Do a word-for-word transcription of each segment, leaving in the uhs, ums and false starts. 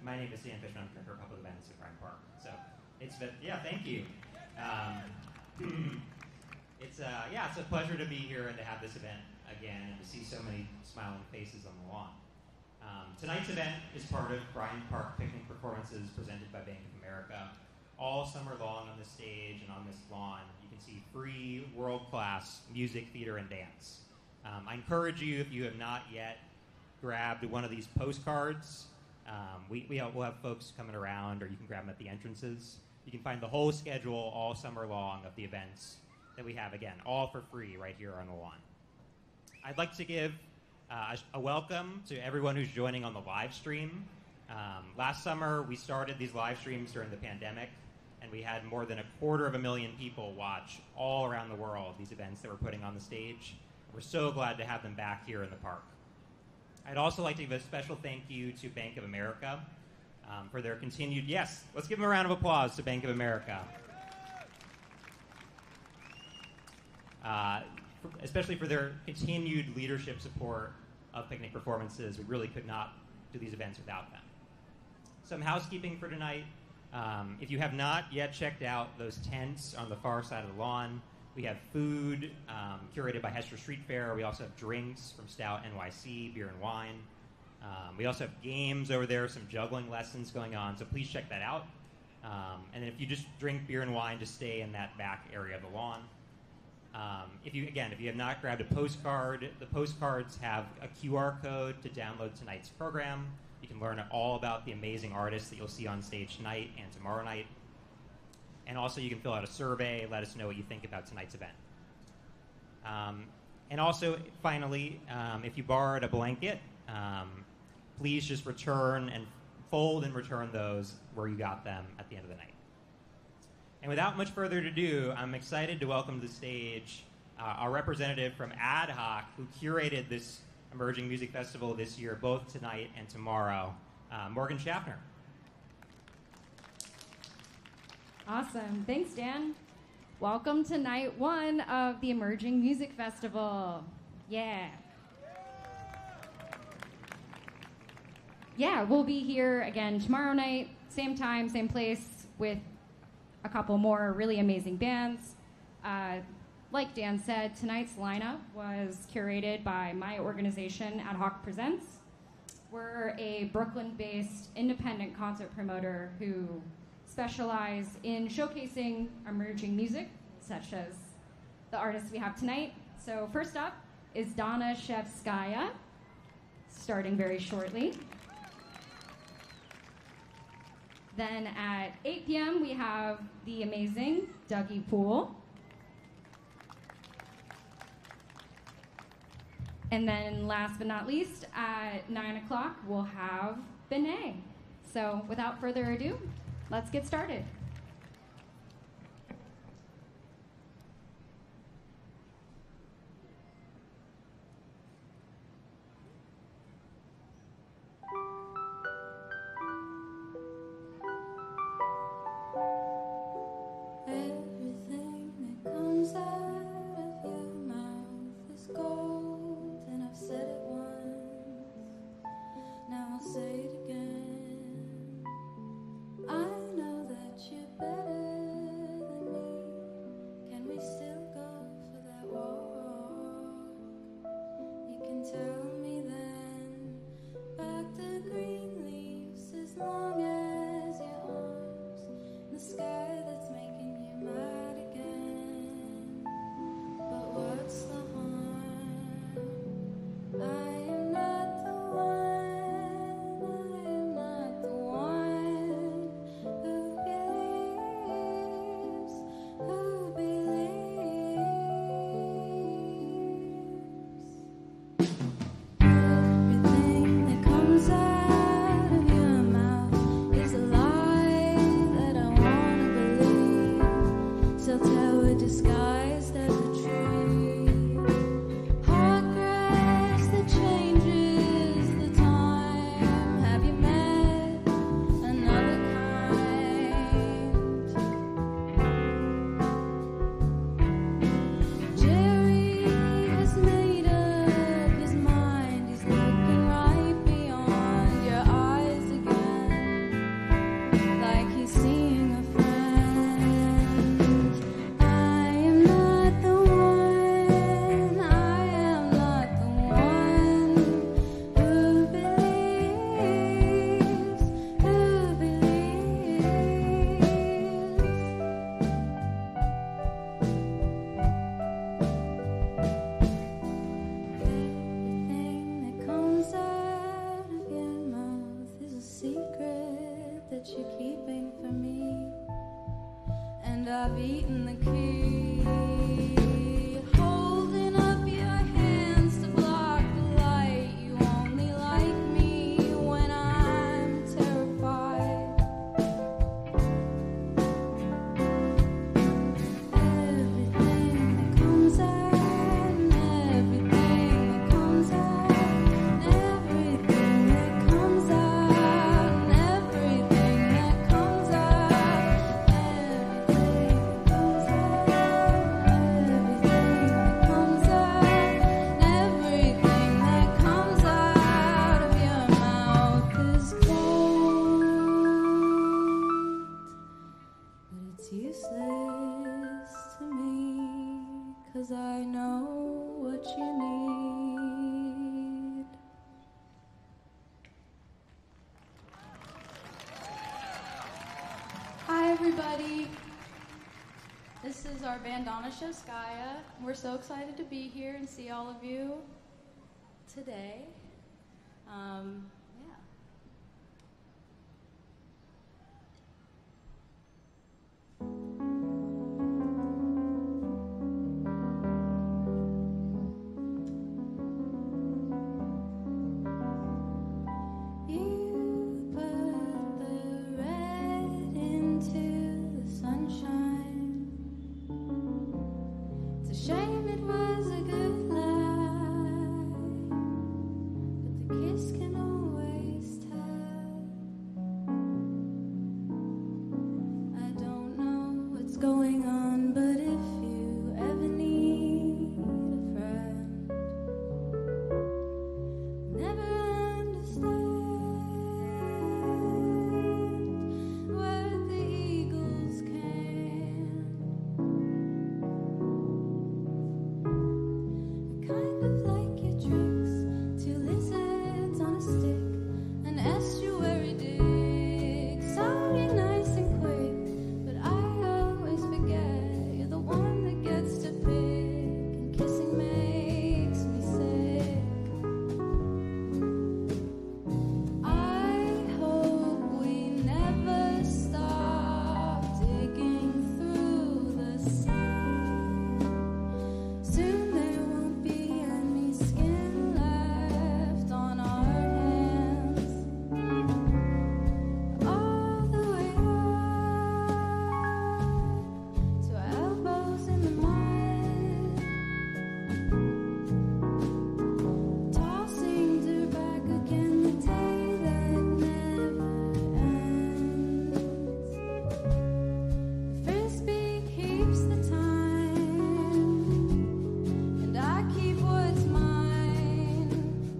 my name is Dan Fishman. I'm director of public events at Bryant Park. So it's been, yeah, thank you. Um, it's uh, yeah, it's a pleasure to be here and to have this event again and to see so many smiling faces on the lawn. Um, tonight's event is part of Bryant Park picnic performances presented by Bank of America. All summer long on this stage and on this lawn, you can see free, world-class music, theater, and dance. Um, I encourage you, if you have not yet grabbed one of these postcards, um, we, we have, we'll have folks coming around, or you can grab them at the entrances. You can find the whole schedule all summer long of the events that we have, again, all for free right here on the lawn. I'd like to give uh, a welcome to everyone who's joining on the live stream. Um, last summer, we started these live streams during the pandemic, and we had more than a quarter of a million people watch all around the world these events that we're putting on the stage. We're so glad to have them back here in the park. I'd also like to give a special thank you to Bank of America um, for their continued, yes, let's give them a round of applause to Bank of America. Uh, for, especially for their continued leadership support of picnic performances. We really could not do these events without them. Some housekeeping for tonight. Um, if you have not yet checked out those tents on the far side of the lawn, we have food um, curated by Hester Street Fair. We also have drinks from Stout N Y C, beer and wine. Um, we also have games over there, some juggling lessons going on, so please check that out. Um, and if you just drink beer and wine, just stay in that back area of the lawn. Um, if you, again, if you have not grabbed a postcard, the postcards have a Q R code to download tonight's program. You can learn all about the amazing artists that you'll see on stage tonight and tomorrow night. And also you can fill out a survey, let us know what you think about tonight's event. Um, and also, finally, um, if you borrowed a blanket, um, please just return and fold and return those where you got them at the end of the night. And without much further ado, I'm excited to welcome to the stage uh, our representative from AdHoc, who curated this Emerging Music Festival this year, both tonight and tomorrow, uh, Morgan Schaffner. Awesome. Thanks, Dan. Welcome to night one of the Emerging Music Festival. Yeah. Yeah, we'll be here again tomorrow night, same time, same place, with a couple more really amazing bands. Uh, like Dan said, tonight's lineup was curated by my organization, AdHoc Presents. We're a Brooklyn-based independent concert promoter who specialize in showcasing emerging music, such as the artists we have tonight. So first up is Daneshevskaya, starting very shortly. Then at eight p.m. we have the amazing Dougie Poole. And then last but not least, at nine o'clock, we'll have Benét. So without further ado, let's get started. Say it again. I know that you is our band Daneshevskaya. We're so excited to be here and see all of you today. Um, yeah. You put the red into the sunshine. It's a shame it was a good lie, but the kiss can always tell. I don't know what's going on, but if you ever need a friend, never understand what the eagles can. I kind of like your tricks, two lizards on a stick, an estuary dig. Sorry, nice and quick, but I always forget you're the one that gets to pick, and kissing makes me sick. I hope we never stop digging through the sand. Soon there won't be any skin left on our hands. All the way up to our elbows in the mud, tossing to back again the day that never ends. The frisbee keeps the time, and I keep what's mine.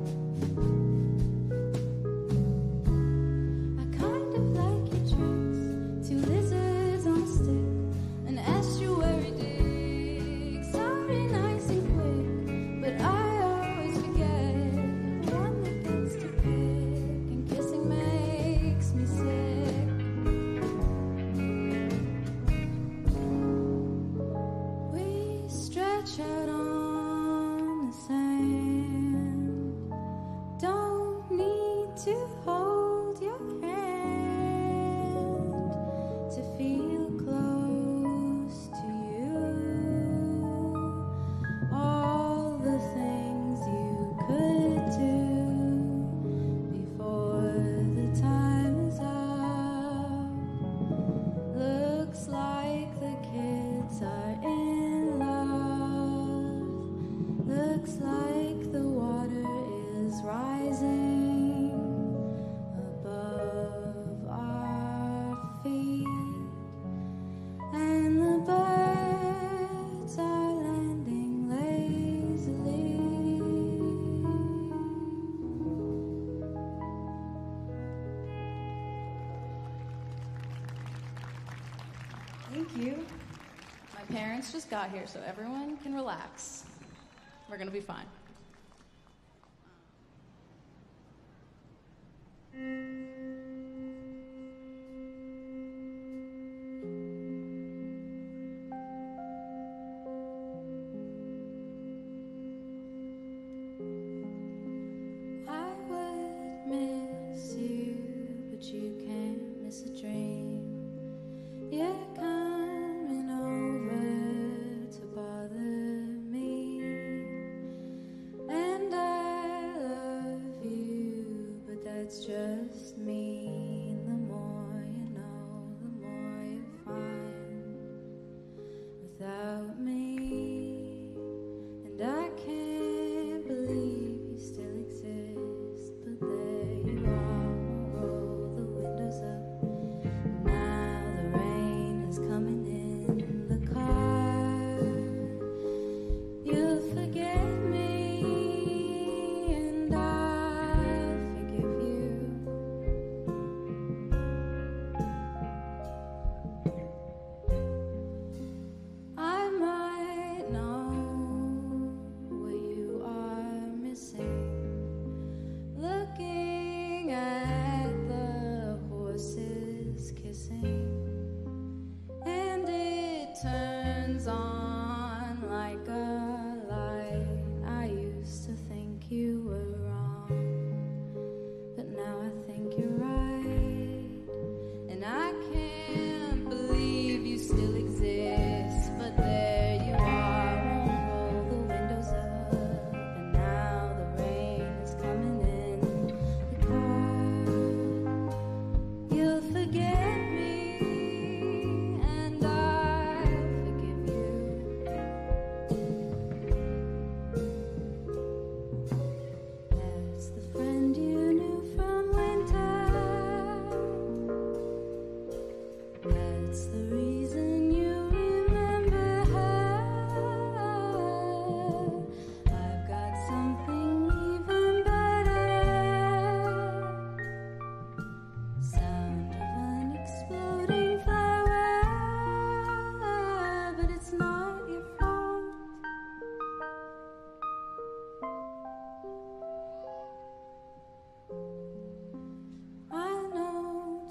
I kind of like your tricks, two lizards on a stick, an estuary dig. Sorry, nice and quick, but I always forget the one that gets to pick, and kissing makes me sick. We stretch out on the sand. Don't need to hold your hand to feel close to you. All the things you could do before the time is up. Looks like the kids are in love. Looks like the water is rising above our feet, and the birds are landing lazily. Thank you. My parents just got here, so everyone can relax. We're gonna be fine. I would miss you, but you can't miss a dream. You're coming over to bother me.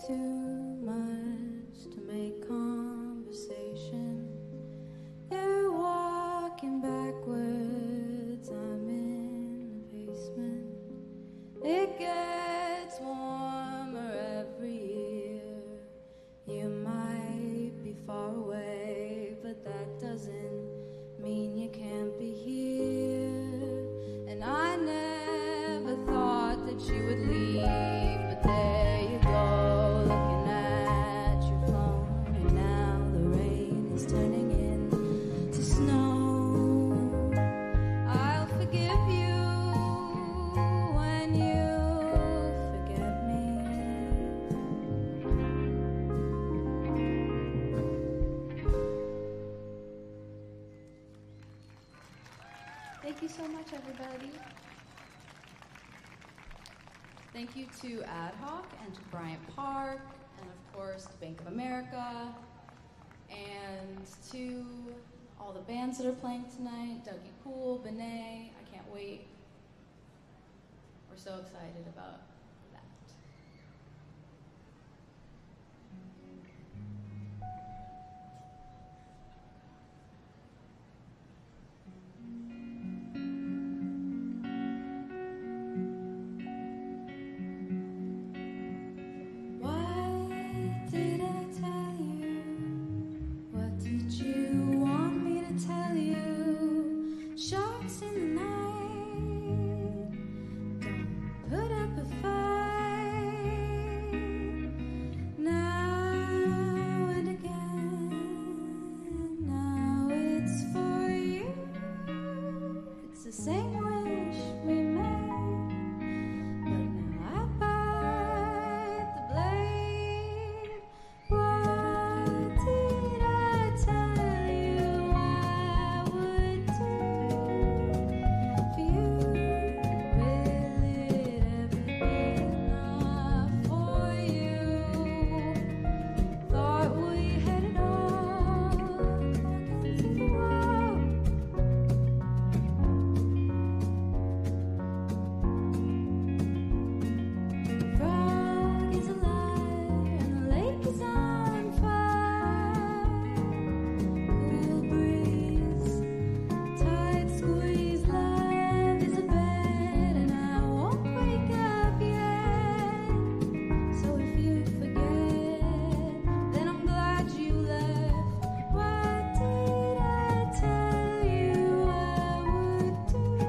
too much to make conversation. You're walking backwards, I'm in the basement. It gets warmer every year. You might be far away, but that doesn't mean you can't be here. And I never thought that you would leave, but there you go, looking at your phone. And now the rain is turning into snow. I'll forgive you when you forget me. Thank you so much, everybody. Thank you to AdHoc and to Bryant Park, and of course to Bank of America, and to all the bands that are playing tonight, Dougie Poole, Benét. I can't wait. We're so excited about that. Why did I tell you? What did you want me to tell you? Sharks in the night don't put up a fight. Now and again, now it's for you. It's the same wish we made, but now I bite the blade. What did I tell you I would do for you? Will it ever be enough for you? Thought we had it all, talking to the wall. The frog is alive and the lake is on fire. Cool breeze, tight squeeze, love is a bed, and I won't wake up yet. So if you forget, then I'm glad you left. What did I tell you I would do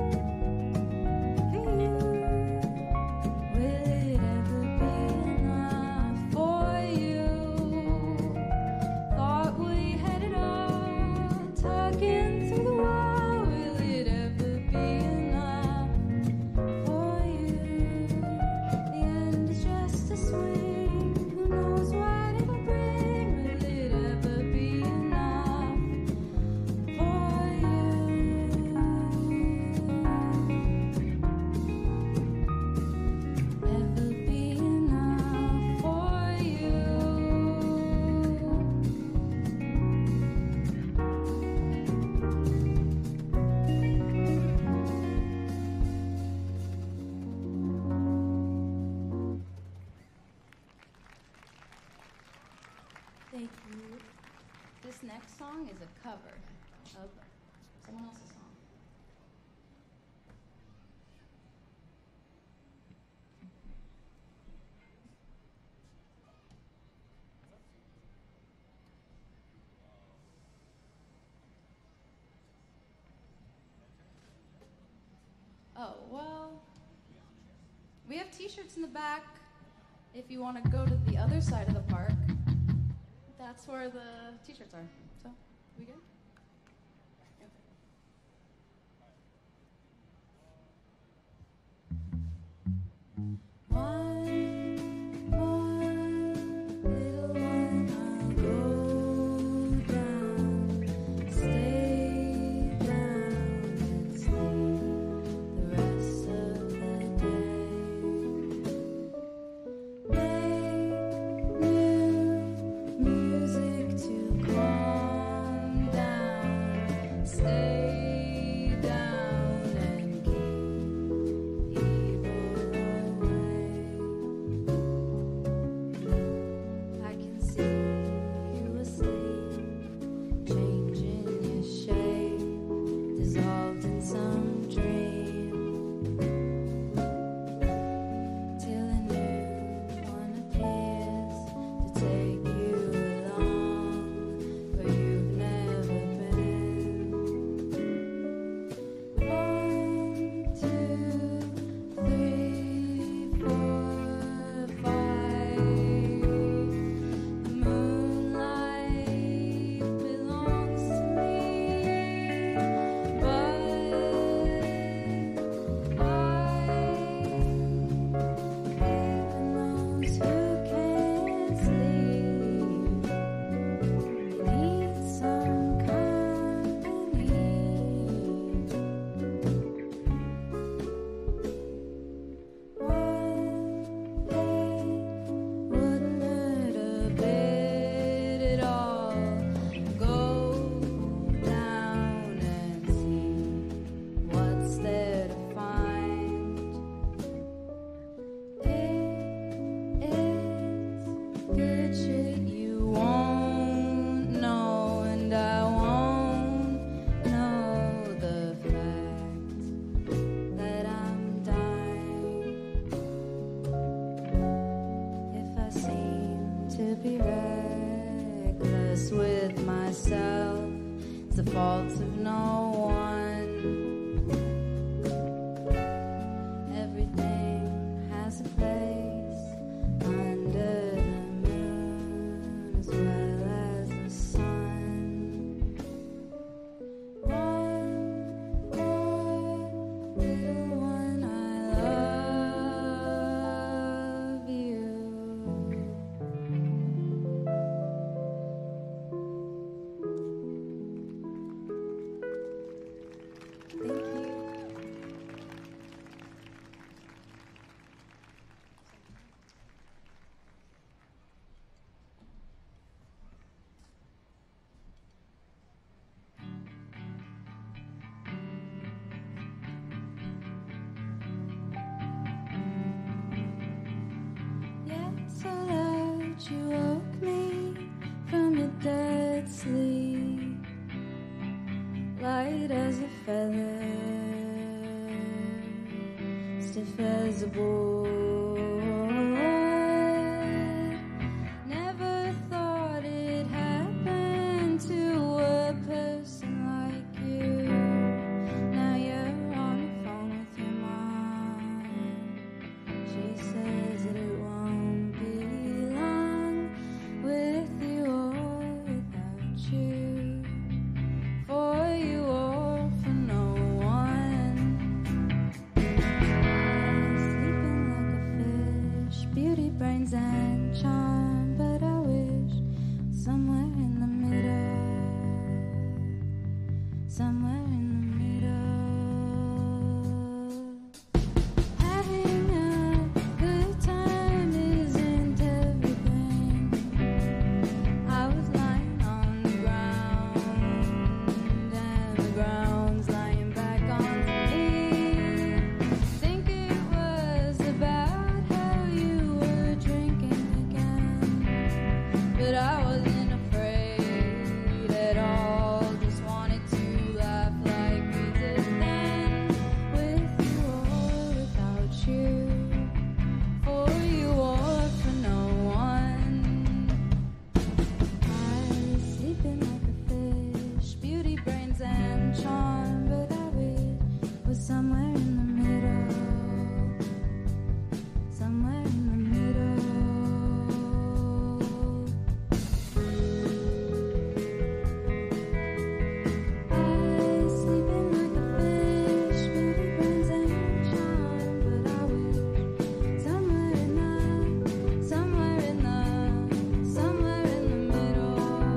for you? Will it ever be enough for you? Thought we had it all, talking to the wall. Will it ever be enough for you? The end is just a swing. Who knows what it'll bring? Will it ever be enough for you? Ever be enough for you? Thank you. This next song is a cover of someone else's song. Oh, well, we have t-shirts in the back if you want to go to the other side of the park. That's where the t-shirts are. So, we good? One more little one, I'll go down, stay down and sleep the rest of the day. Make new music to call be reckless with myself. It's the fault of no one. Everything has a place under the moon as well as the sun. One more little one, I love you. Thank you. Yes, I loved you, woke me from a dead sleep, light as a feather, stiff as a board. Never thought it happened to a person like you. Now you're on the phone with your mom. She says that it won't be long with you or without you. For you or for no one. Sleeping like a fish, beauty, brains, and charm. But I wish somewhere in the middle, somewhere in the middle. Having a good time isn't everything. I was lying on the ground, and the ground's lying back on me. Think it was about how you were drinking again, but I wasn't afraid at all. Just wanted to laugh like we did then, with you or without you, for you or for no one. I was sleeping like a fish, beauty, brains, and charm, but I wish was somewhere in the middle, somewhere in the middle. I was sleeping like a fish, beauty, brains, and charm, but I wish somewhere in the, somewhere in the, somewhere in the middle.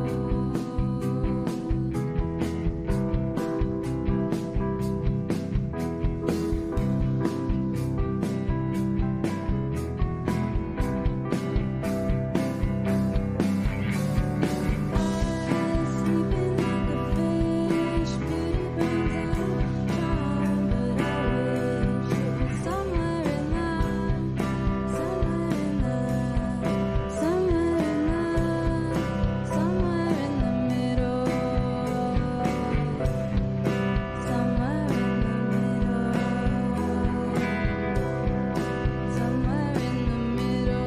Sleeping like a fish, beauty, brains, and charm, but I wish it was somewhere in the, somewhere in the, somewhere in the, somewhere in the middle, somewhere in the middle, somewhere in the middle, somewhere in the middle.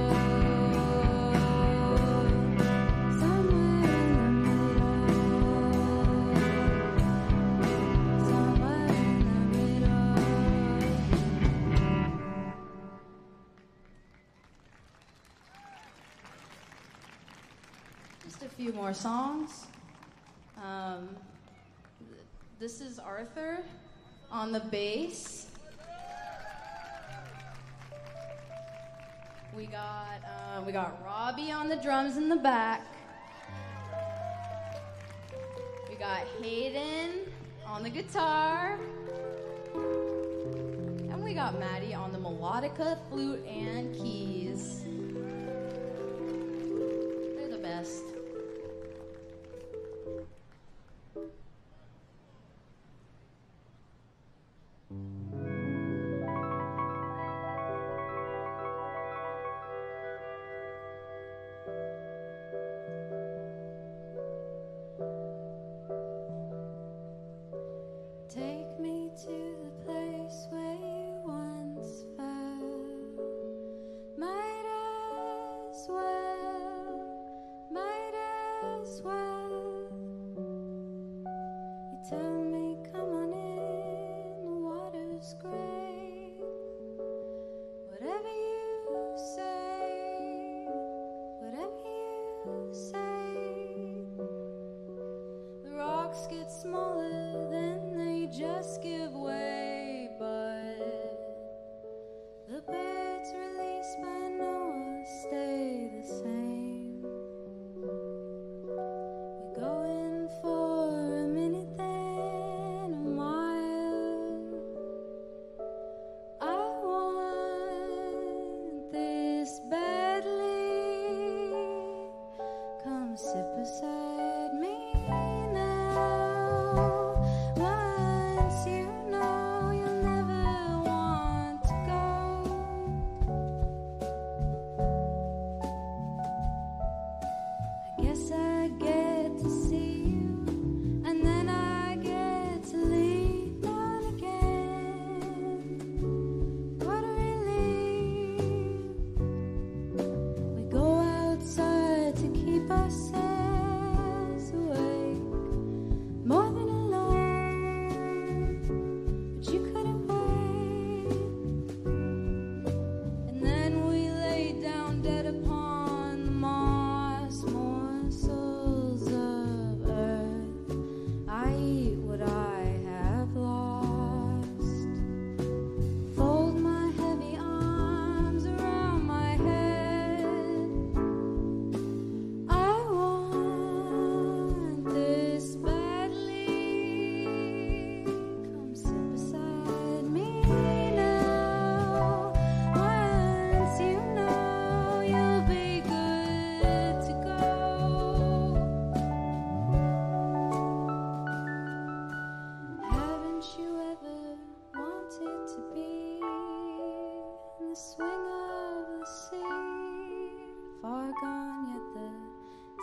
Somewhere in the middle. Just a few more songs. Um, th- this is Arthur on the bass. We got uh, we got Robbie on the drums in the back. We got Hayden on the guitar. And we got Maddie on the melodica, flute, and keys. They're the best. Take me to the place where you once fell. Might I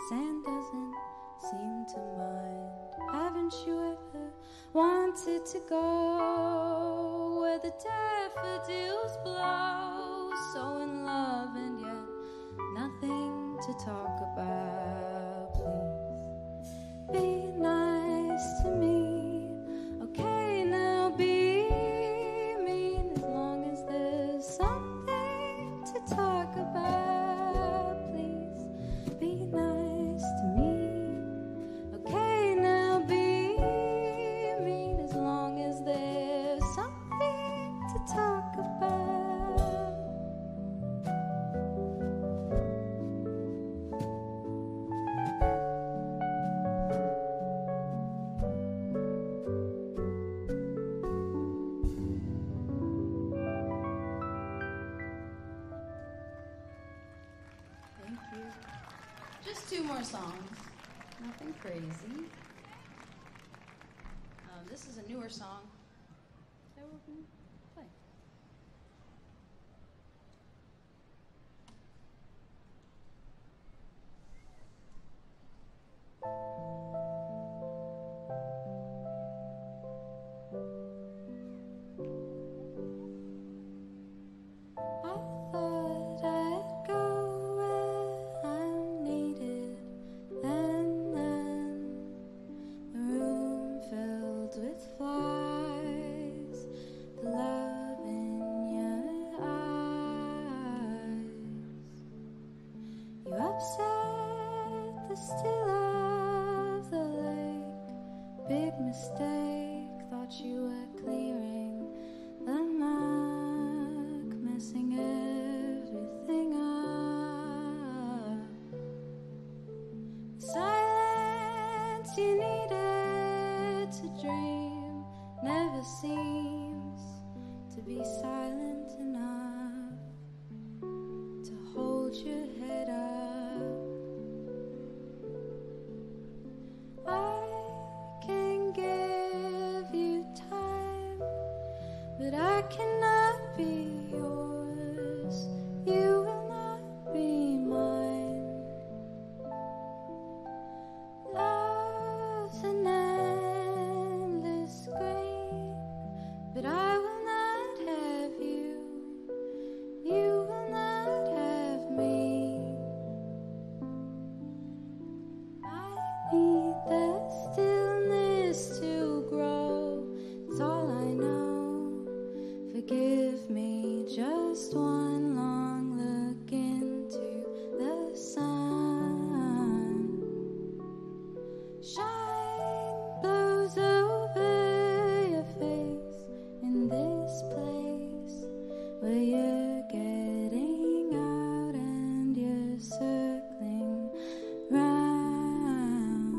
Sand doesn't seem to mind. Haven't you ever wanted to go where the daffodils blow? So in love and yet nothing to talk about. Please be nice to me. Okay, now be mean as long as there's something to talk about. Please be nice to me. Okay, now be mean as long as there's something to talk about. Thank you. Just two more songs. Nothing crazy. Um, this is a newer song that we're going to play. I thought I'd go where I'm needed, and then the room filled with flies, the love in your eyes. You upset the still of the lake, big mistake, thought you were clearing the muck, messing everything up. Silence you needed to dream never seems to be silent enough to hold your head up. I can give you time, but I cannot be yours. You will not be mine. Love's an endless green, but I will not have you. You will not have me. I need that stillness to grow. It's all I know. Forgive me, just one long look into the sun. Shine blows over your face in this place where you're getting out and you're circling round.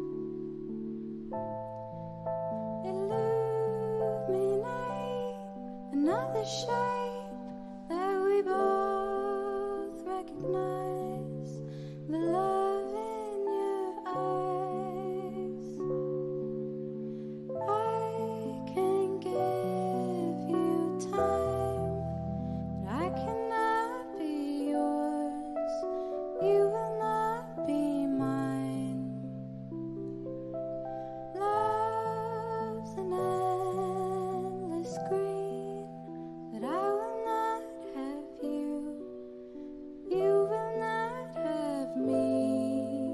Illuminate another shape that we both recognize, the love in your eyes. I can give you time, but I cannot be yours. You will not be mine. Love's an endless green, but I will not have you. You will not have me.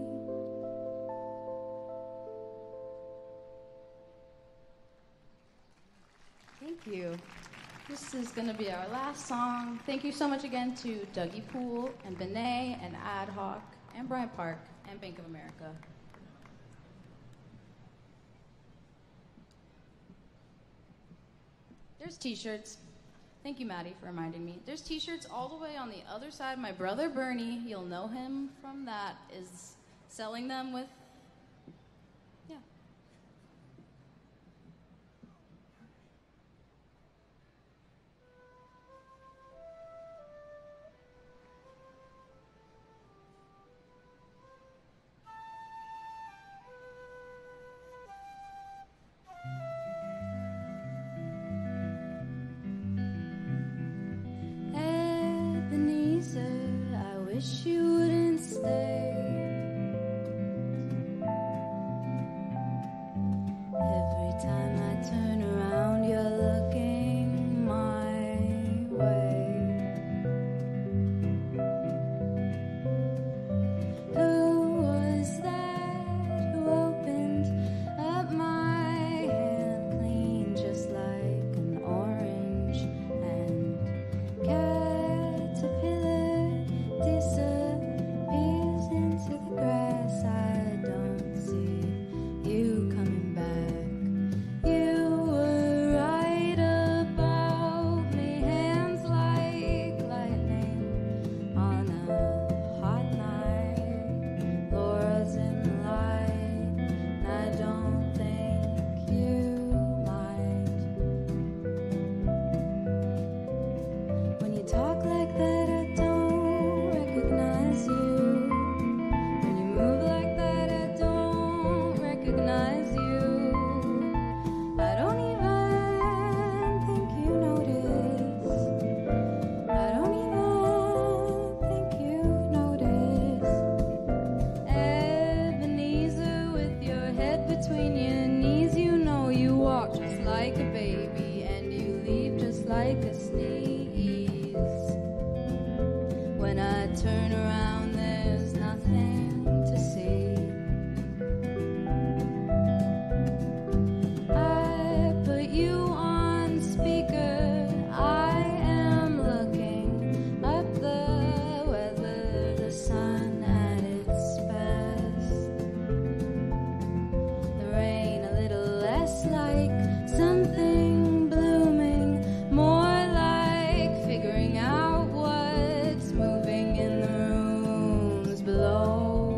Thank you. This is going to be our last song. Thank you so much again to Dougie Poole and Benét and AdHoc and Bryant Park and Bank of America. There's t-shirts. Thank you, Maddie, for reminding me. There's t-shirts all the way on the other side. My brother Bernie, you'll know him from that, is selling them with, yeah. Ebenezer, I wish you wouldn't stay. like a sneeze. When I turn around, there's nothing to see. I put you on speaker. I am looking up the weather, the sun at its best. The rain a little less like something blooming, more like figuring out what's moving in the rooms below.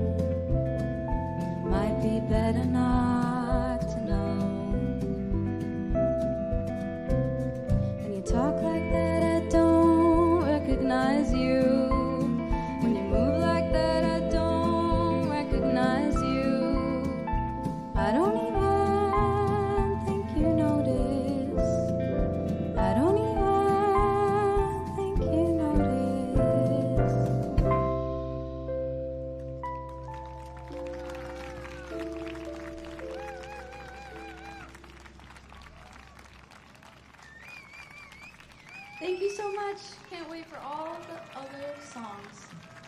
Might be better not to know. When you talk like that, I don't recognize you. When you move like that, I don't recognize you. I don't even think you notice. I don't even think you notice. Thank you so much. Can't wait for all the other songs.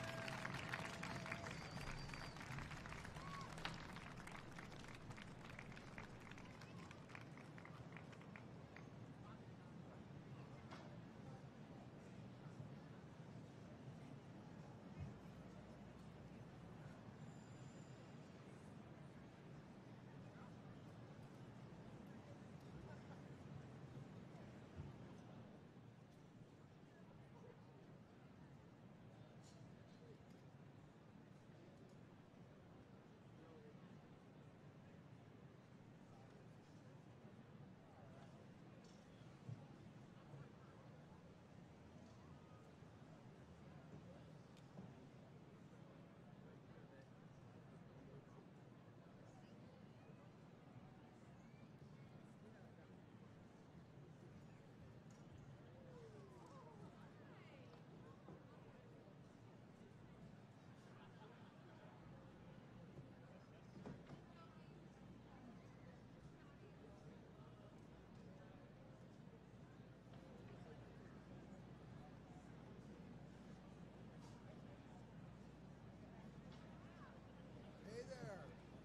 Hey there.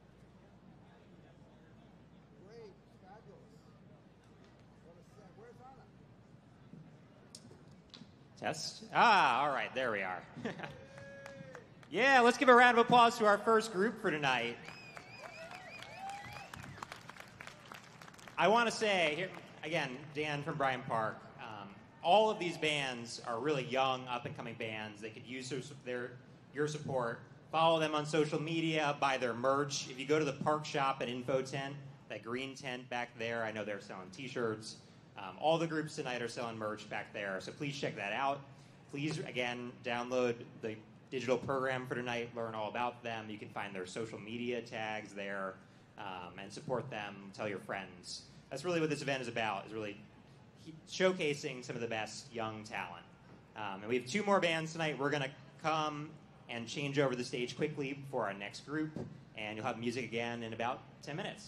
Great, fabulous. What a set. Where's Anna? Test. Ah, all right, there we are. Yeah, let's give a round of applause to our first group for tonight. I want to say, here, again, Dan from Bryant Park, um, all of these bands are really young, up-and-coming bands. They could use their, their, your support. Follow them on social media, buy their merch. If you go to the Park Shop and Info Tent, that green tent back there, I know they're selling T-shirts. Um, all the groups tonight are selling merch back there, so please check that out. Please, again, download the digital program for tonight, learn all about them. You can find their social media tags there, um, and support them, tell your friends. That's really what this event is about, is really showcasing some of the best young talent. Um, and we have two more bands tonight. We're going to come and change over the stage quickly for our next group, and you'll have music again in about ten minutes.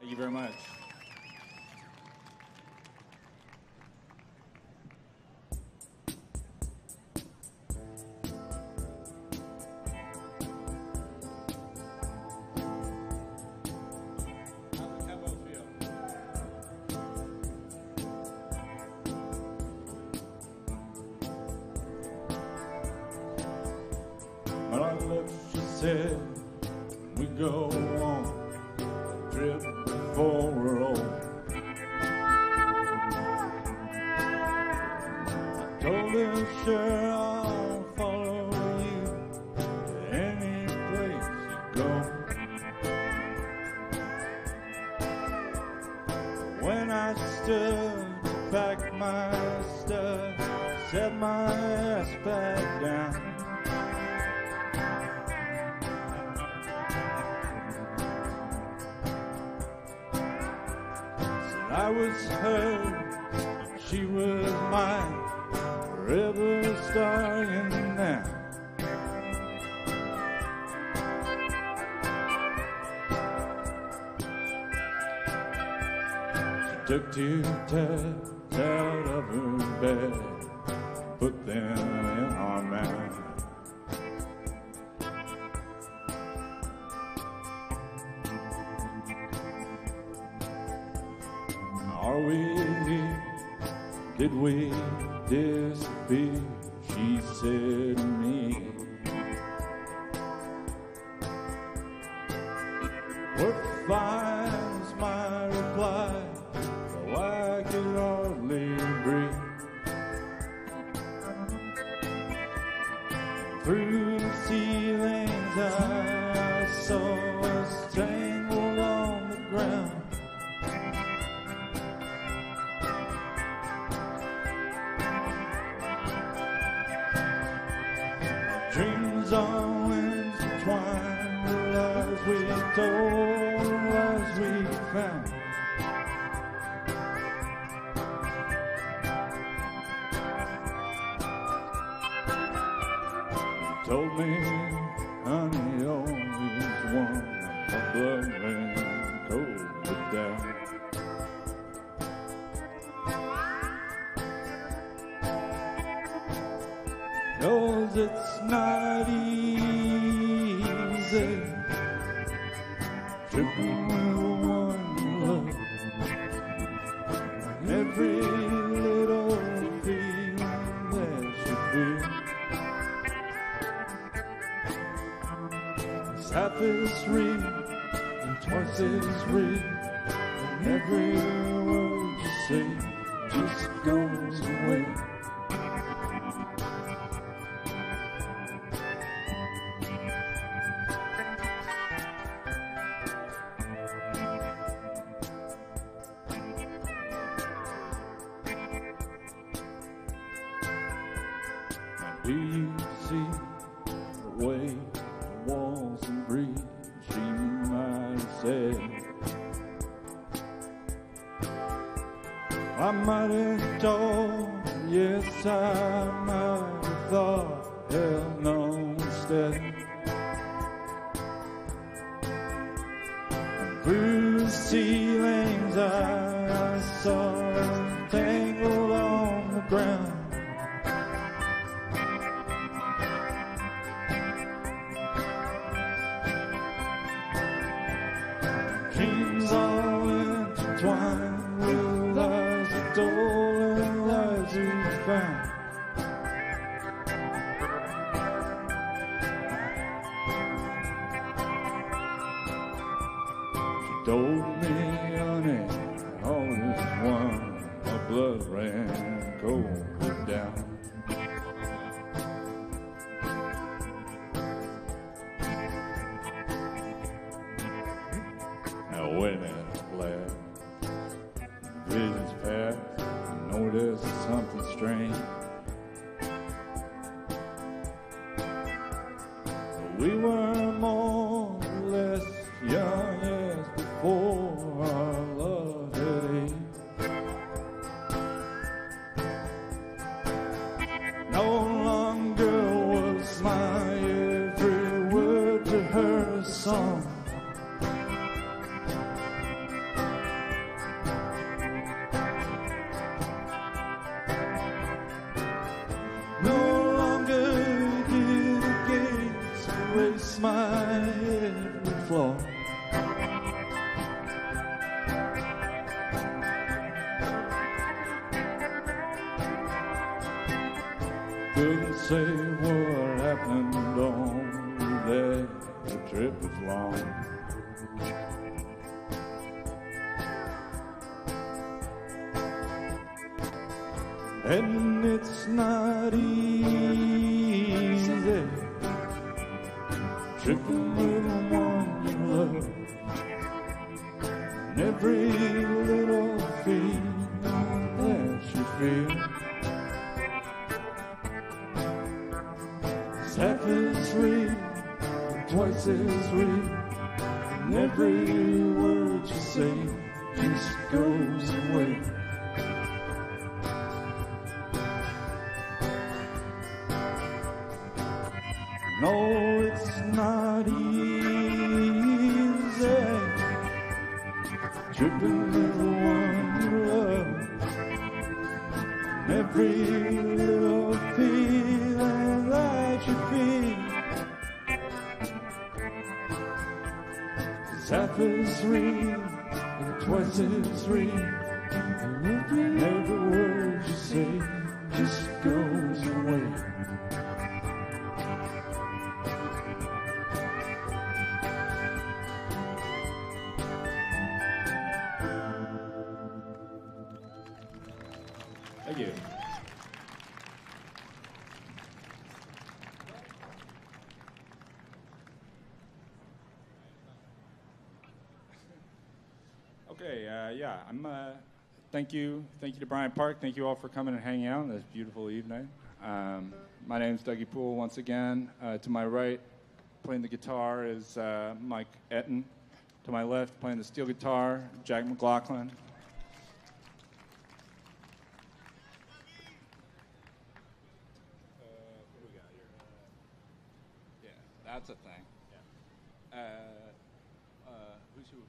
Thank you very much. But I looked, she said, we go on a trip before we're old. I told her, sure, I'll follow you to any place you go. When I stood to pack my stuff, set my ass back down. I was hers, she was mine, forever starting now. She took two tabs out of her bed, put them in our mouth. Are we here? Did we disappear? She said to me. What fine's my reply, though I could hardly breathe. Through the ceilings I saw us tangled on the ground. Dreams are intertwined, the lies we told, the lies we found. You told me, honey, always one, my blood ran cold down. Cause it's not easy tripping with one you love. Every little feeling there should be. It's half as real and twice as real. And every word you say just goes away. Do you see the way the walls and breathe? She might have said, I might have told, yes, I might have thought, hell no, instead. And through the ceilings I, I saw her tangled on the ground. Dreams all intertwined with lies we told and lies we found. She told me, honey, I always won. My blood ran cold down. Now wait a minute, lad. Visions pass. I notice something strange. We were more or less young as before our love had aged. No longer was my every word to her a song. erase my every flaw. Couldn't say what happened on that trip was long. And it's not easy tripping with the one you love, and every little feeling that you feel is half as real, twice as real, and every word you say just goes away. No, it's not easy tripping with the one you love, and every little feeling that you feel is half as real and twice as real, and every word you say just goes away. Thank you. Okay, uh, yeah, I'm. Uh, thank you, thank you to Bryant Park. Thank you all for coming and hanging out on this beautiful evening. Um, my name's Dougie Poole once again. Uh, to my right, playing the guitar is uh, Mike Etten. To my left, playing the steel guitar, Jack McLaughlin. That's a thing. Yeah. Uh, uh, who's who?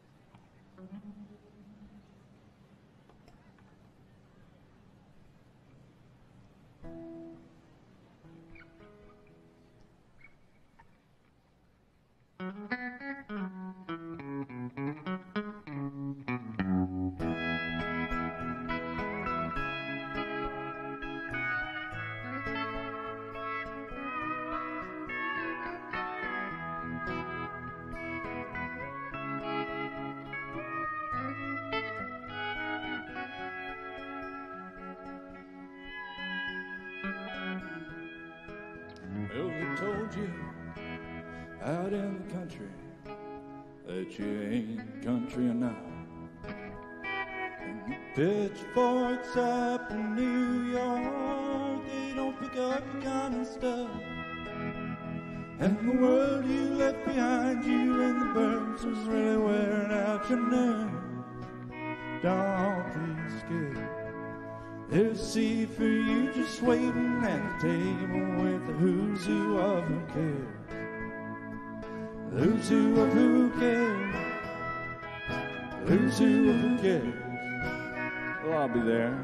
Well, they told you out in the country that you ain't country enough. And the pitchforks up in New York, they don't pick up the kind of stuff. And the world you left behind you and the birds was really wearing out your nerve. Don't be scared. There's a seat for you just waiting at the table with the who's who of who cares. The who's who of who cares. The who's who of who cares. Well, I'll be there.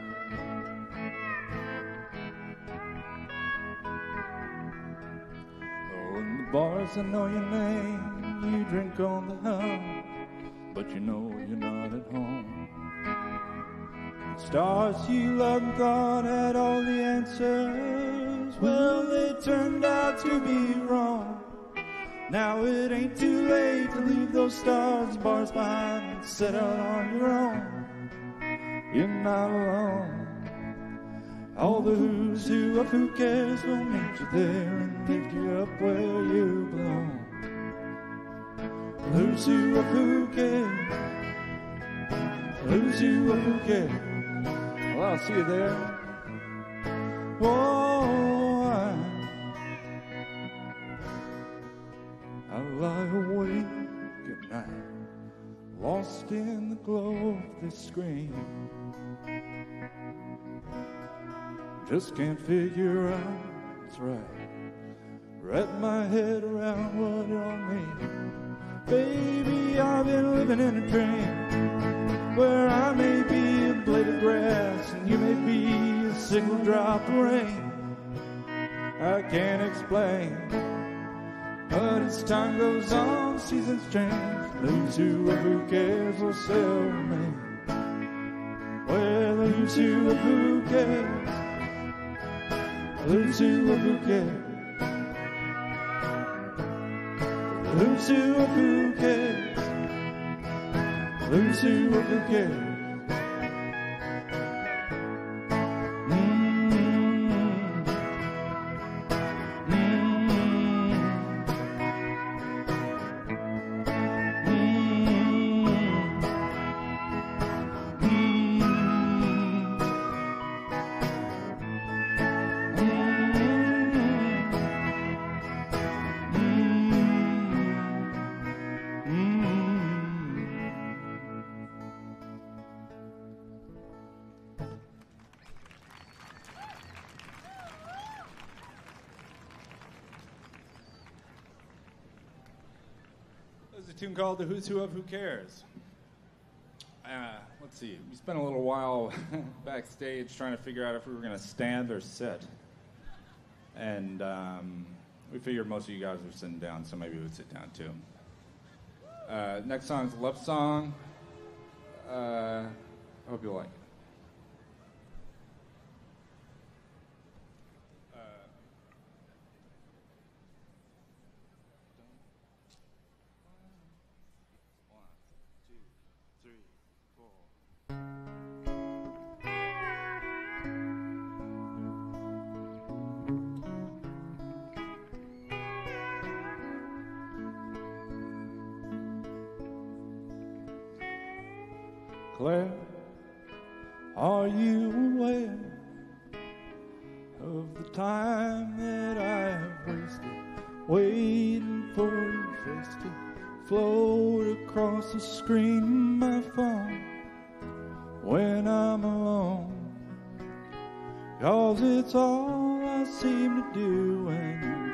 Oh, in the bars I know your name, you drink on the hum, but you know you're not at home. Stars you loved and thought had all the answers, well, they turned out to be wrong. Now it ain't too late to leave those stars and bars behind and set out on your own. You're not alone. All the who's who of who cares will meet you there and lift you up where you belong. Who's who of who cares? Who's who of who cares? Well, I'll see you there. Oh, I, I lie awake at night, lost in the glow of this screen. Just can't figure out what's right. Wrap my head around what it all means. Baby, I've been living in a dream where I may be a blade of grass and you may be a single drop of rain. I can't explain as time goes on, seasons change. Lose whoever cares will still remain. Well, lose whoever cares. Lose whoever cares. Lose whoever cares. Lose whoever cares. There's a tune called The Who's Who of Who Cares. Uh, let's see, we spent a little while backstage trying to figure out if we were going to stand or sit. And um, we figured most of you guys were sitting down, so maybe we would sit down too. Uh, next song's Love Song. Uh, I hope you like it. Claire, are you aware of the time that I have wasted waiting for your face to float across the screen of my phone when I'm alone? 'Cause it's all I seem to do when you're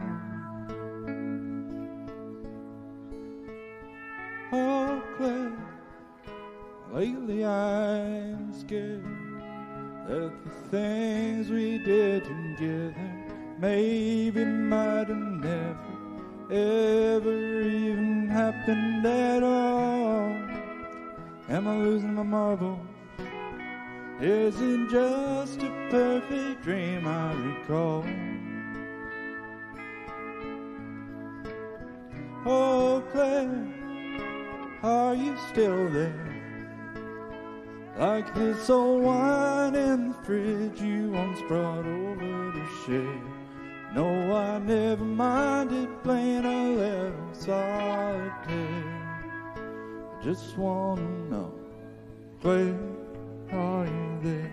gone. Oh, Claire, lately I'm scared that the things we did together maybe might have never, ever even happened at all. Am I losing my marbles? Is it just a perfect dream I recall? Oh, Claire, are you still there? Like this old wine in the fridge you once brought over to share. No, I never minded playing a little solitaire. I just wanna know, Claire, are you there?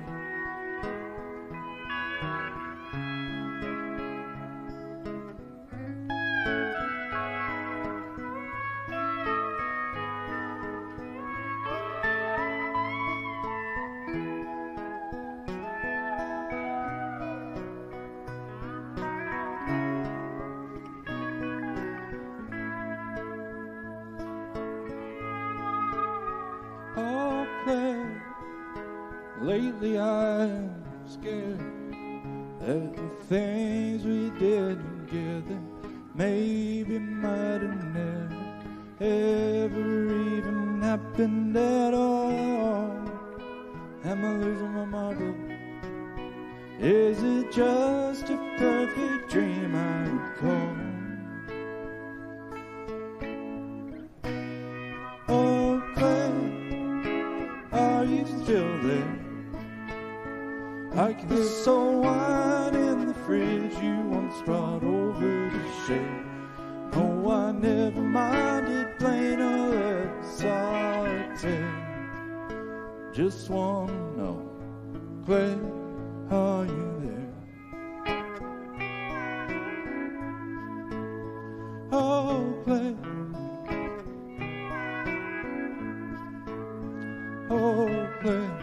Oh, Claire, lately I'm scared that the things we did together maybe might have never, ever even happened at all. Am I losing my marbles? Is it just a perfect dream I recall? Oh, Claire, are you still there? Like this old wine in the fridge you once brought over to share. No, I never minded playing a little solitaire. Just wanna know, Claire, are you there? Oh, Claire. Oh, Claire.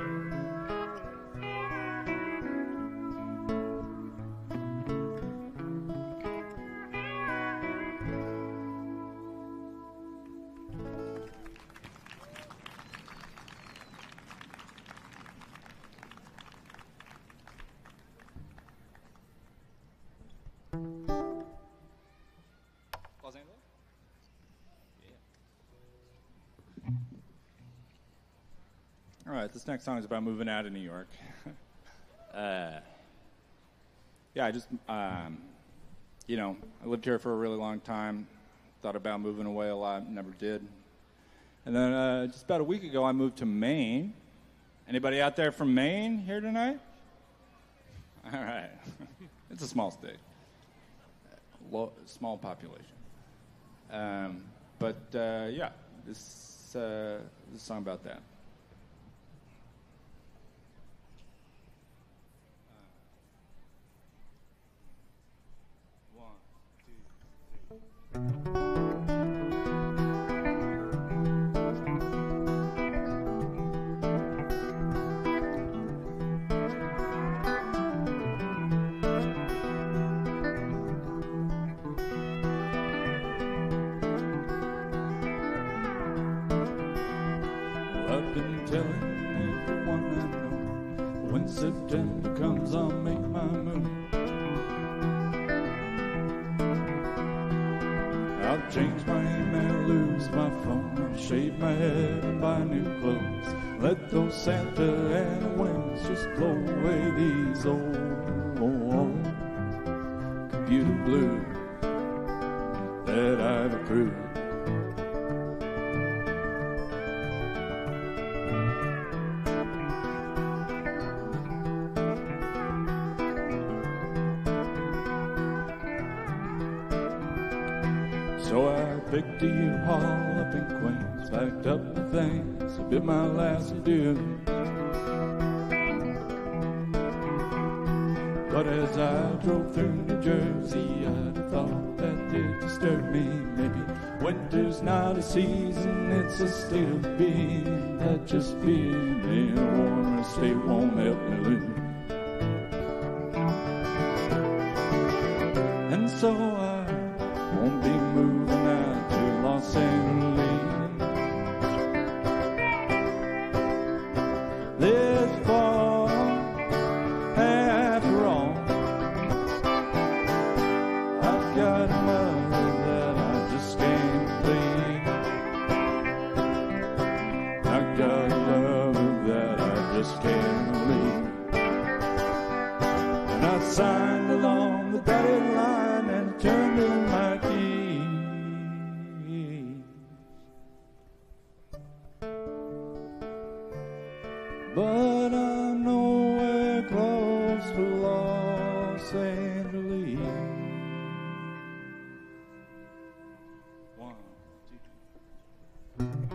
right, this next song is about moving out of New York. uh, yeah, I just, um, you know, I lived here for a really long time. Thought about moving away a lot, never did. And then uh, just about a week ago, I moved to Maine. Anybody out there from Maine here tonight? All right. It's a small state. Low, small population. Um, but, uh, yeah, this, uh, this is a song about that. I've been telling everyone I know, when September comes I'll make my move. I'll change my email, lose my phone, I'll shave my head and buy new clothes. Let those Santa Ana winds just blow away these old, old computer blues that I've accrued. So I picked a U-Haul up in Queens, packed up my things, it'll be my last adieu. But as I drove through New Jersey, I'd have thought that did disturb me. Maybe winter's not a season, it's a state of being. That just being in a warmer state won't help me lose. And so I won't be moving out to Los Angeles this fall. After all, I've got a mother that I just can't please. I've got a lover that I just can't leave. And I signed along the dotted line and turned in my key. But I'm nowhere close to Los Angeles. One, two,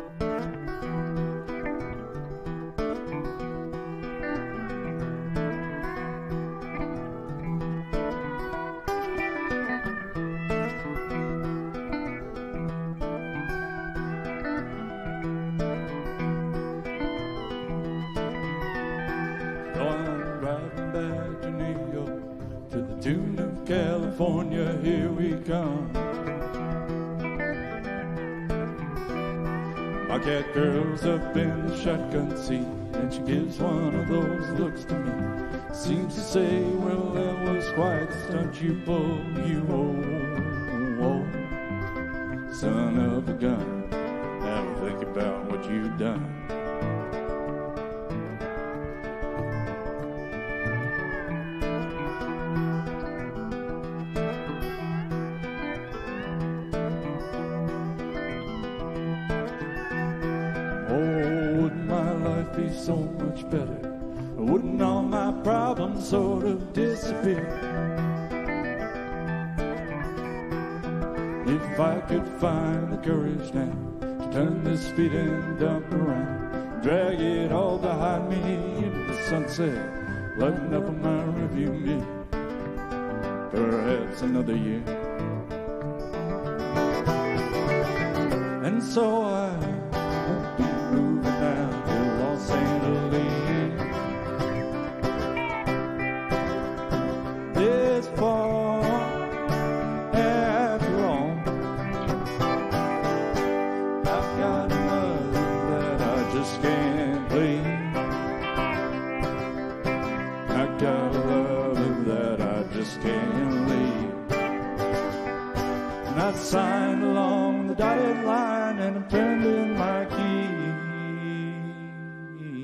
back to New York, to the tune of California, here we come. My cat curls up in the shotgun seat, and she gives one of those looks to me. Seems to say, well, that was quite the stunt you pulled, you old, old son of a gun. Now think about what you've done. Be so much better. Wouldn't all my problems sort of disappear if I could find the courage now to turn this feet and dump around, drag it all behind me into the sunset, lighten up on my review mirror, perhaps another year. And so I won't be moving out Los Angeles this fall. After all, I've got a mother that I just can't please. I've got a lover that I just can't leave. And I signed along the dotted line and I turned in my key.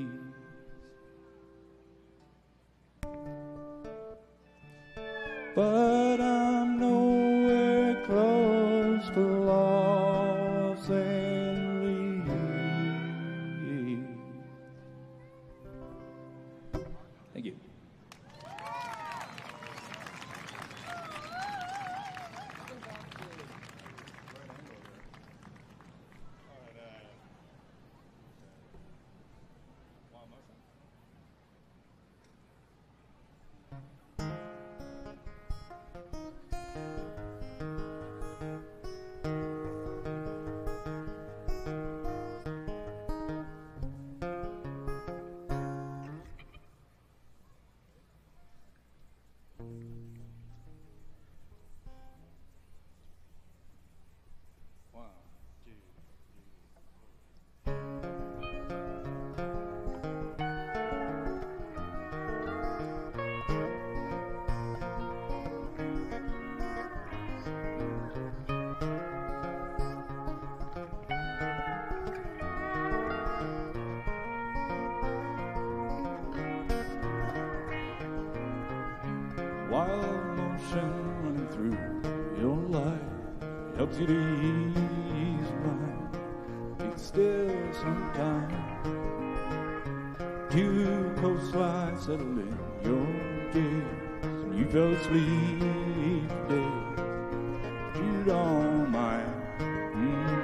emotion running through your life helps you to ease your mind. Be still sometimes. Two coastline settle in your gaze, and you fell asleep dead. You don't mind. Mm.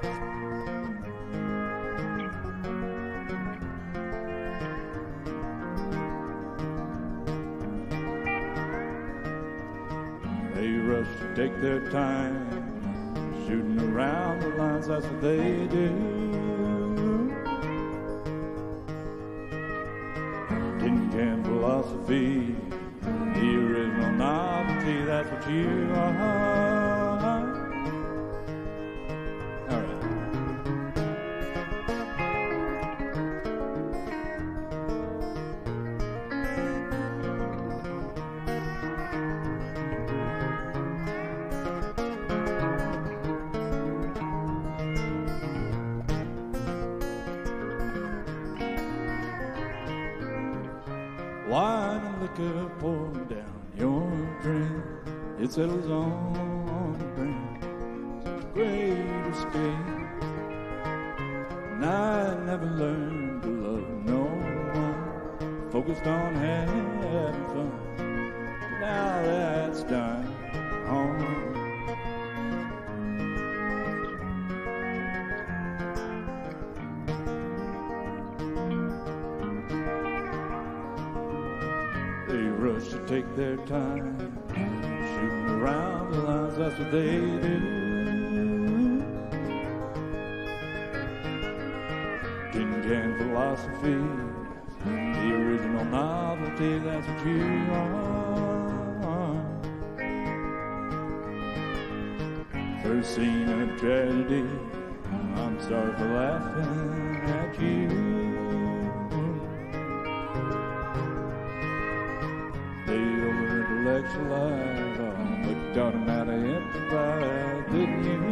They rush to take their time, shooting around the lines, that's what they do. Tin can philosophy, the original novelty, that's what you are. All right. Wine and liquor pouring down your drink, it settles on the brink. It's a great escape. And I never learned to love no one, focused on having fun. Now that's done. Oh. They rush to take their time, shooting around the lines, that's what they do. Tin can philosophy, the original novelty, that's what you are. First scene of tragedy, I'm sorry for laughing at you. They over-intellectualize, oh, but taught him how to improvise, didn't you?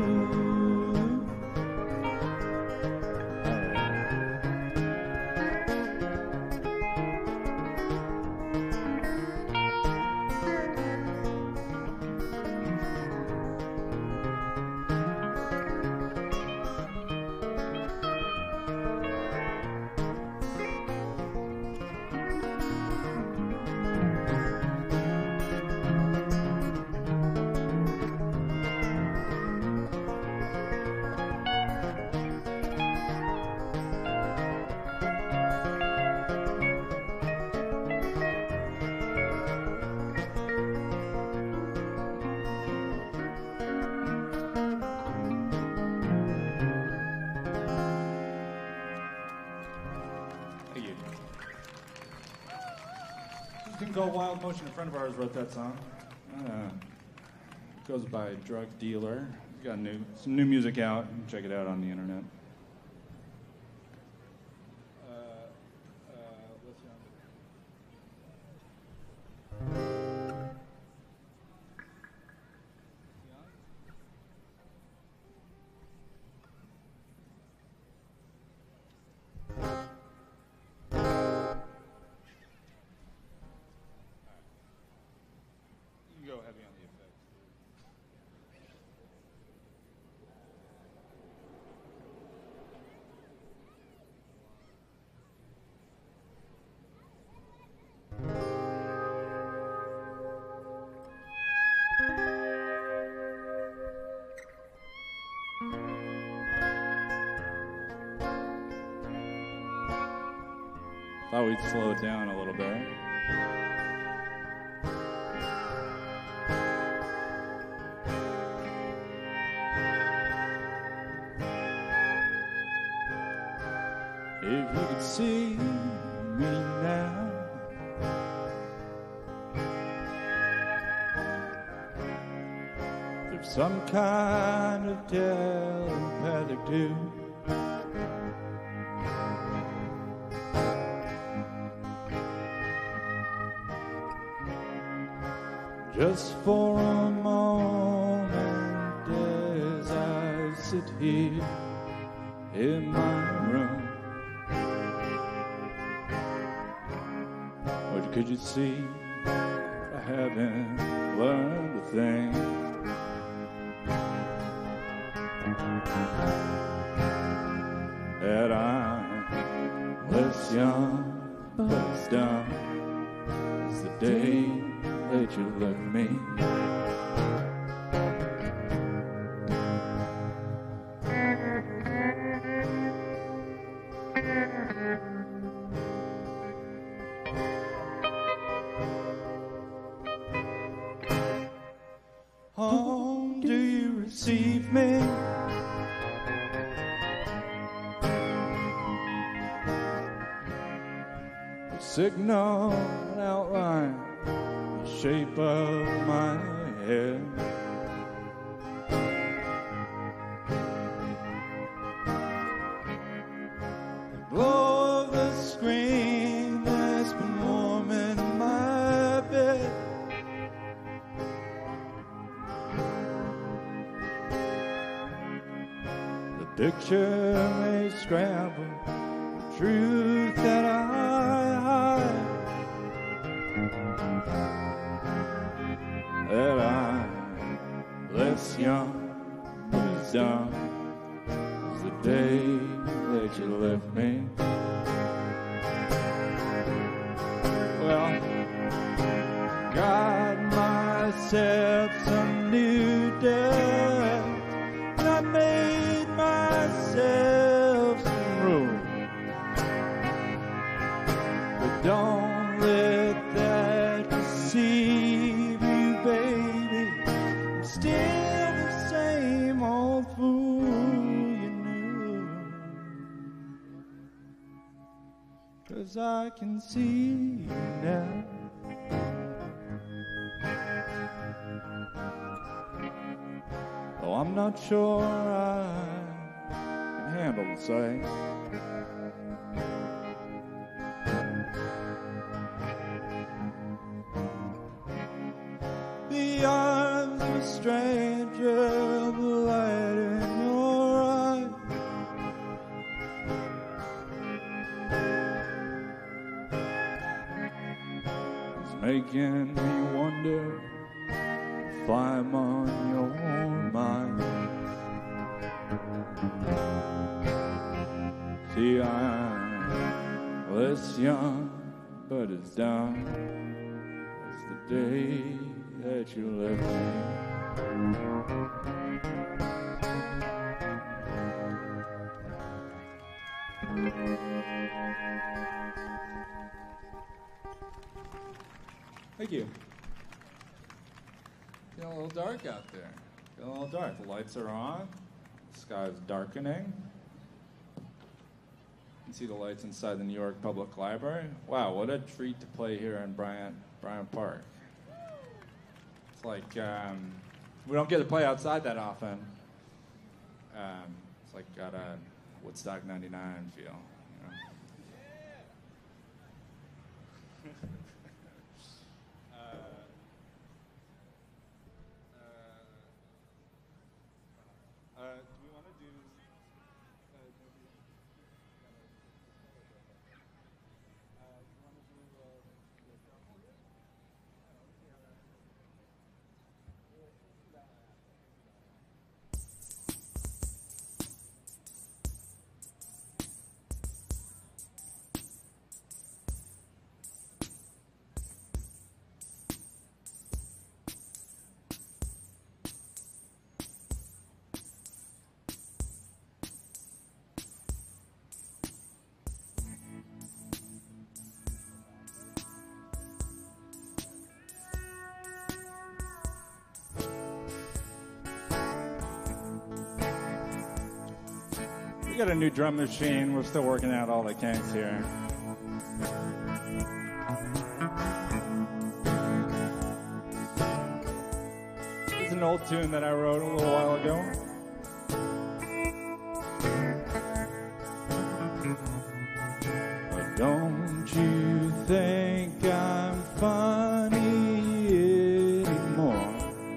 Go Wild Motion, a friend of ours wrote that song. Uh, goes by Drug Dealer. Got new, some new music out. You can check it out on the internet. Uh, uh, what's go heavy on the effects. Thought we'd slow it down a little bit. If you could see me now, there's some kind of telepathic tune. Just for a moment as I sit here in my room, or could you see I haven't learned a thing. That I'm less young, but it's done. It's the day that you left me. Home, do you receive me? The signal outline, the shape of my head. The glow of the screen that's been warming my bed. The picture may scramble the truth that I hide. That I'm less young, but as dumb as the day that you left me. Well, got myself some new dirt, and I made myself some room. But don't let that deceive you, baby. I'm still the same old fool you knew. 'Cause I can see you now. Oh, I'm not sure I can handle the sight. The arms of a stranger, the light in your eyes. It's making me wonder if I'm on your mind. See, I'm less young, but as dumb as the day that you left me. Thank you. Getting a little dark out there. Getting a little dark. The lights are on. The sky is darkening. You can see the lights inside the New York Public Library. Wow, what a treat to play here in Bryant, Bryant Park. It's like um, we don't get to play outside that often. Um, it's like got a Woodstock ninety-nine feel. You know? Uh, do we want to do? Uh, do we, uh, do you want to do? Uh, We got a new drum machine. We're still working out all the kinks here. It's an old tune that I wrote a little while ago. But don't you think I'm funny anymore?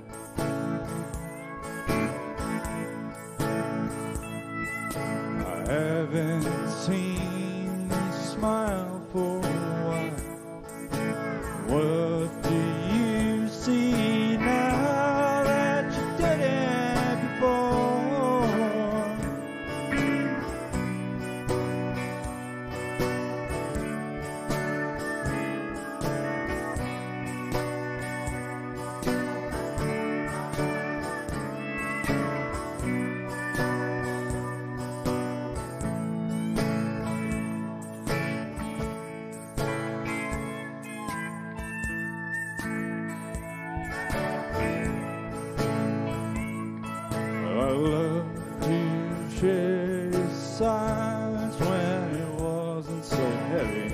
I haven't seen you smile for a while. What do you I love to share silence when it wasn't so heavy.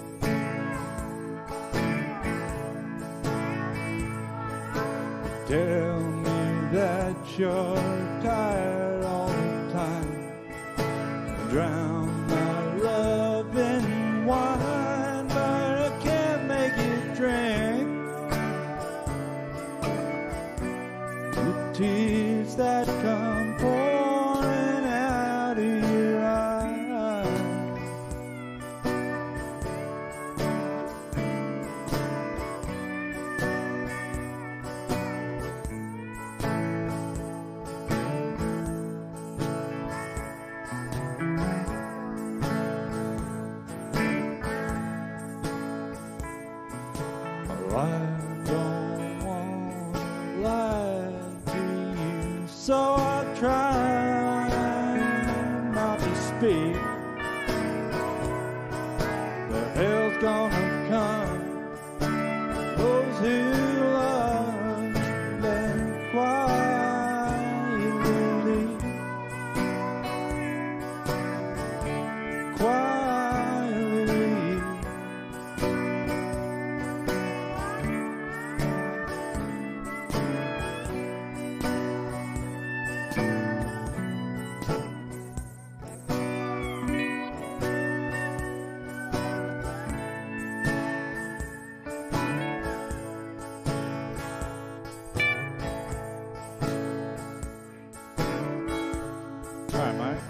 Tell me that you're tired all the time. Drown my love in wine, but I can't make you drink. The tears that come pouring out of your eyes. I don't want to lie to you, so I try not to speak. But hell's gonna come. Those who love them quietly, quietly. All right, Mike.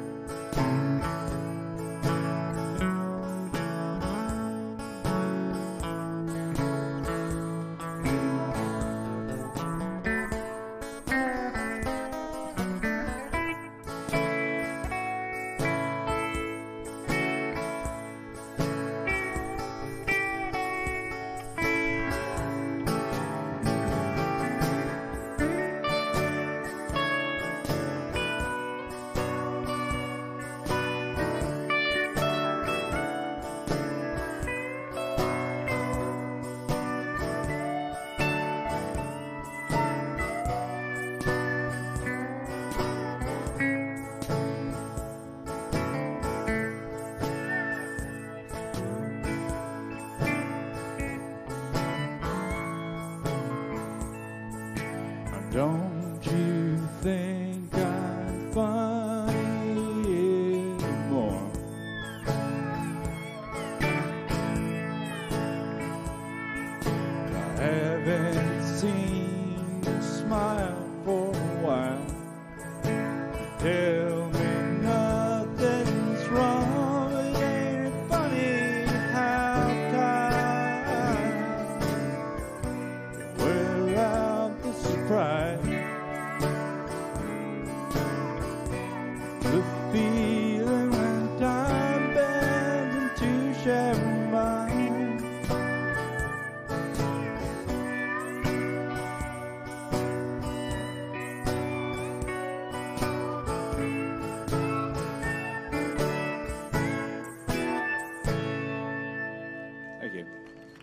Don't you think I'm funny anymore? I haven't seen you smile for a while. Tell me nothing's wrong. It ain't funny how time wear out the surprise. The feeling when time bends into sharing mine. Thank you.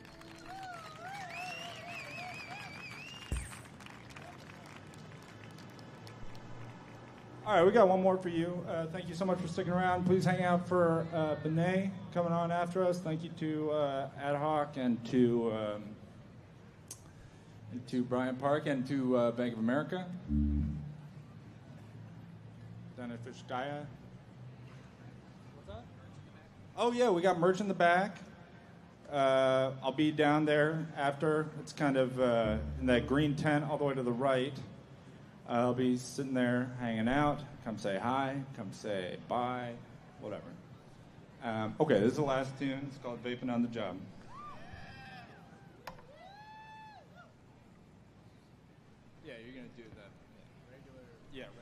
All right, we got one more for you. Uh, thank you so much for sticking around. Please hang out for uh, Benét coming on after us. Thank you to uh, AdHoc and to um, and to Bryant Park and to uh, Bank of America. Daneshevskaya. What's that? Oh yeah, we got merch in the back. Uh, I'll be down there after. It's kind of uh, in that green tent all the way to the right. I'll be sitting there hanging out. Come say hi. Come say bye. Whatever. Um, okay, this is the last tune. It's called Vaping on the Job. Yeah, you're going to do that. Regular. Yeah, regular.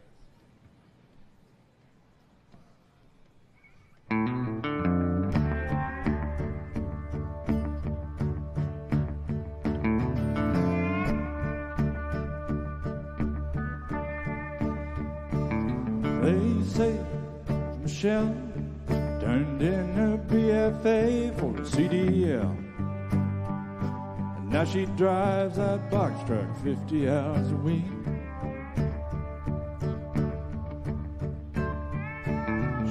They say Michelle turned in her B F A for the C D L. And now she drives that box truck fifty hours a week.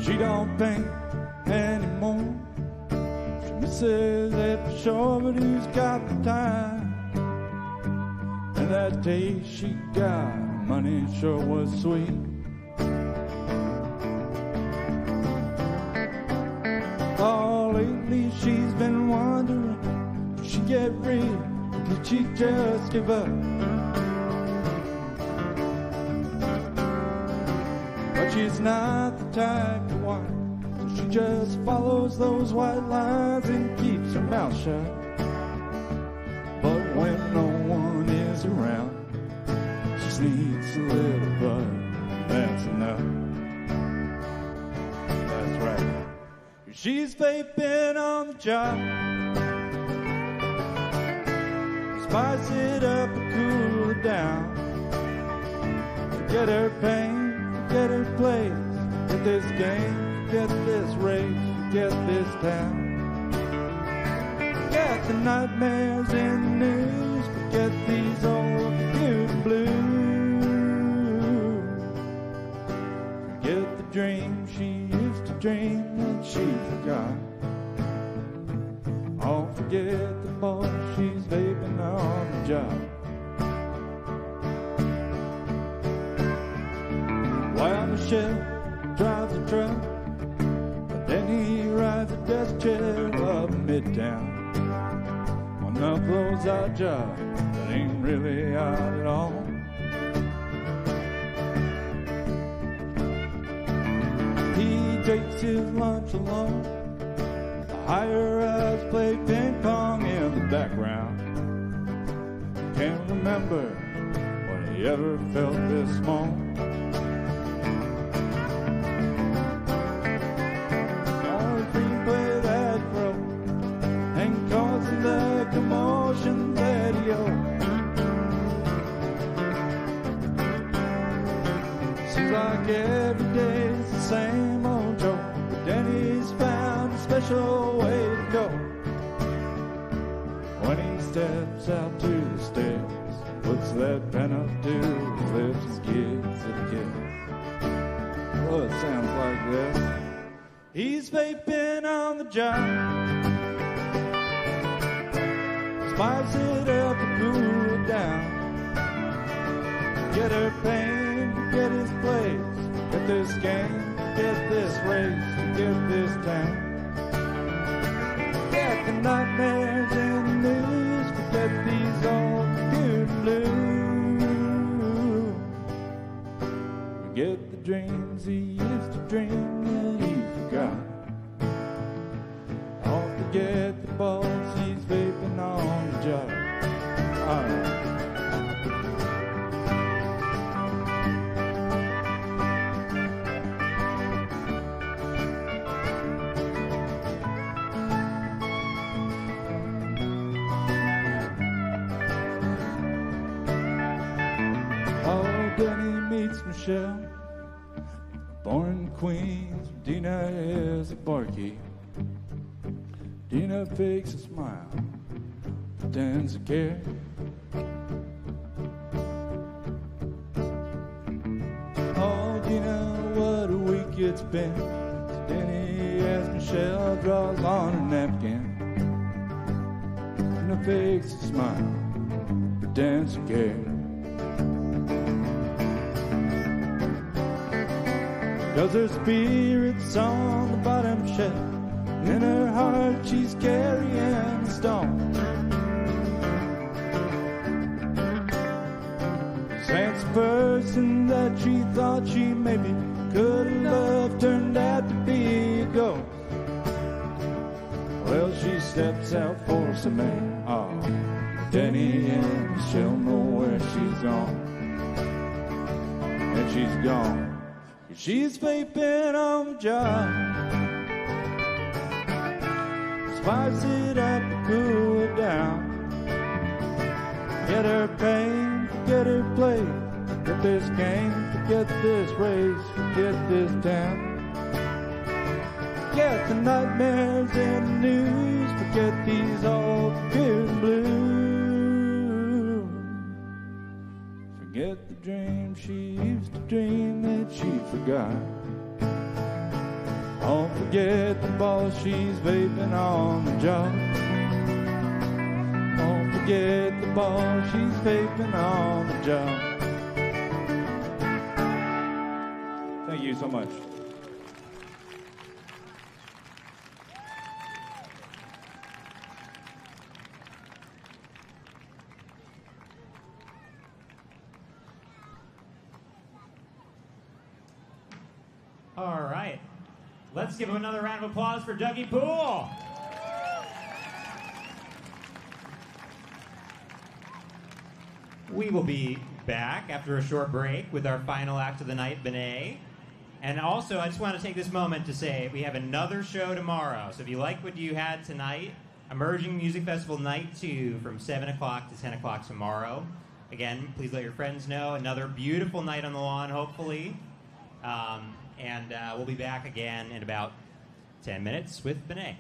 She don't paint anymore. She misses it for sure, but who's got the time? And that taste she got, money sure was sweet. Oh, lately she's been wondering, did she get real, or did she just give up? But she's not the type to whine, so she just follows those white lines and keeps her mouth shut. But when no one is around, she just needs a little butter, that's enough. That's right. She's vaping on the job, spice it up and cool it down. Forget her pain, forget her place, forget this game, forget this race, forget this town. Forget the nightmares in the news, forget these old beauty blues. Forget the dream she used to dream that she forgot. Oh, forget the boy she's vaping on the job. While Michelle drives a truck, but then he rides a desk chair up midtown. One of those odd jobs that ain't really odd at all. He takes his lunch alone. The higher-ups play ping-pong in the background. Can't remember when he ever felt this small. The commotion that he owed. Seems like every day's the same old joke, but then he's found a special way to go. When he steps out to the stairs, puts that pen up to his lips, and gives it a kiss. Oh, it sounds like this. He's vaping on the job, spice it up and cool it down. Get her pain, get his place, get this game, get this race, get this town. Get the nightmares in the news, forget these old good blues. Forget the dreams he used to dream that he forgot. Oh, forget the balls he's vaping on the job. All right. Oh, Denny meets Michelle, born in Queens. Dina is a barkeep. Dina fakes a smile, pretends to care. Oh, Dina, what a week it's been. So Denny, as Michelle draws on her napkin, Dina fakes a smile, pretends to care. Cause her spirit's on the bottom shelf. In her heart she's carrying a stone. Since the person that she thought she maybe could have loved turned out to be a ghost. Well, she steps out for some air. Oh, Denny and Michelle know where she's gone. And she's gone. She's vaping on the job. Spice it up and cool it down. Get her pain, forget her play. Forget this game, forget this race, forget this town. Forget the nightmares in the news, forget these old good blues. Forget the dream she used to dream that she forgot. Don't forget the ball she's vaping on the job. Don't forget the ball she's vaping on the job. Thank you so much. All right. Let's give him another round of applause for Dougie Poole. We will be back after a short break with our final act of the night, Benét. And also, I just want to take this moment to say we have another show tomorrow. So if you like what you had tonight, Emerging Music Festival Night two from seven o'clock to ten o'clock tomorrow. Again, please let your friends know. Another beautiful night on the lawn, hopefully. Um, and uh, we'll be back again in about ten minutes with Benét.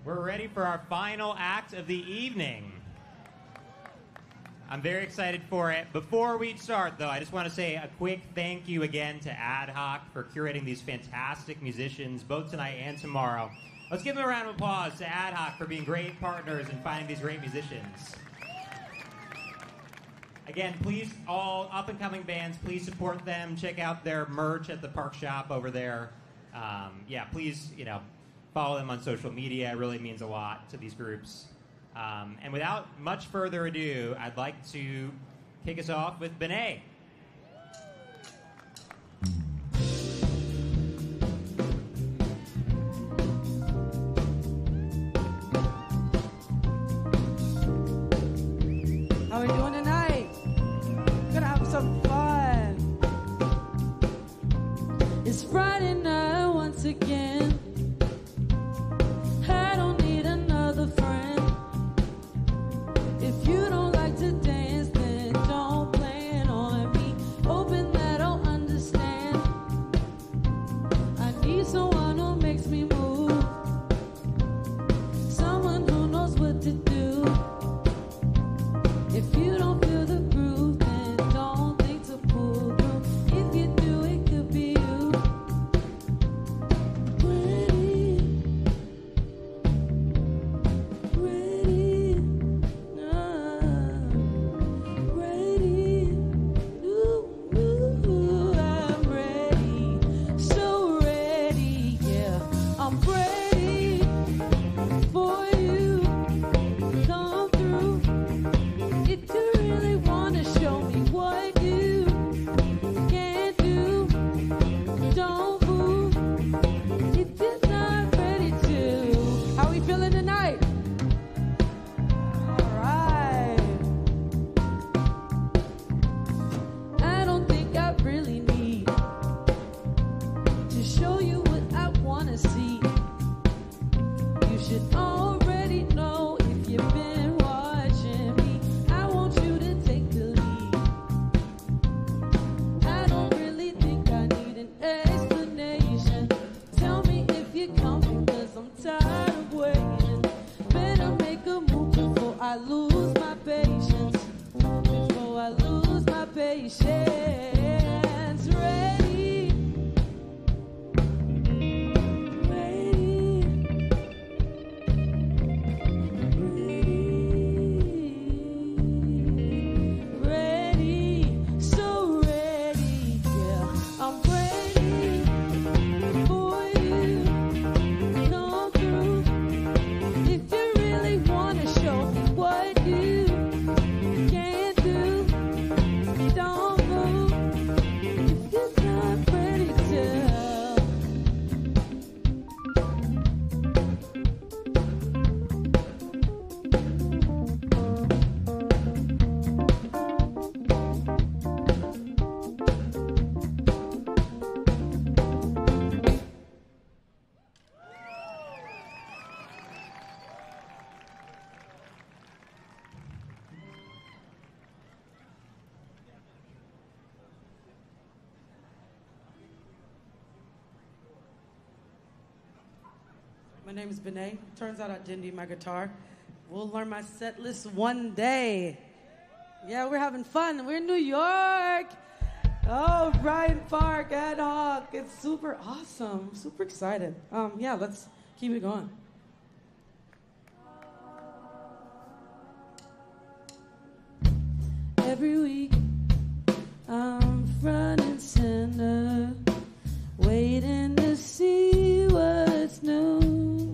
We're ready for our final act of the evening. I'm very excited for it. Before we start, though, I just want to say a quick thank you again to AdHoc for curating these fantastic musicians, both tonight and tomorrow. Let's give them a round of applause to AdHoc for being great partners and finding these great musicians. Again, please, all up-and-coming bands, please support them. Check out their merch at the Park Shop over there. Um, yeah, please, you know, follow them on social media. It really means a lot to these groups. Um, and without much further ado, I'd like to kick us off with Benét. How are we doing tonight? Gonna have some fun. It's Friday night once again. I don't need another friend. If you don't like to dance, then don't plan on me. Hoping that I'll understand. I need someone who makes me move. Someone who knows what to do. If you don't feel the groove, then don't think to pull through. If you do, it could be you. Ready, ready, uh, ready. Ooh, ooh, I'm ready, so ready, yeah. I'm ready for you. Come through. If you really wanna show me what you can do, don't move. If you're not ready to, how we feeling tonight? All right. I don't think I really need to show you what I wanna see. You should already know if you've been watching me. I want you to take the lead. I don't really think I need an explanation. Tell me if you're coming, cause I'm tired of waiting. Better make a move before I lose my patience. Before I lose my patience. Ready, ready, ready, ready, so ready, yeah. I'm ready for you. Come through. If you really wanna show me what you can do, don't move. If you're not ready to. My name is Benét. Turns out I didn't need my guitar. We'll learn my set list one day. Yeah, we're having fun. We're in New York. Oh, Bryant Park, AdHoc. It's super awesome. Super excited. Um, yeah, let's keep it going. Every week, I'm front and center, waiting to see what's new.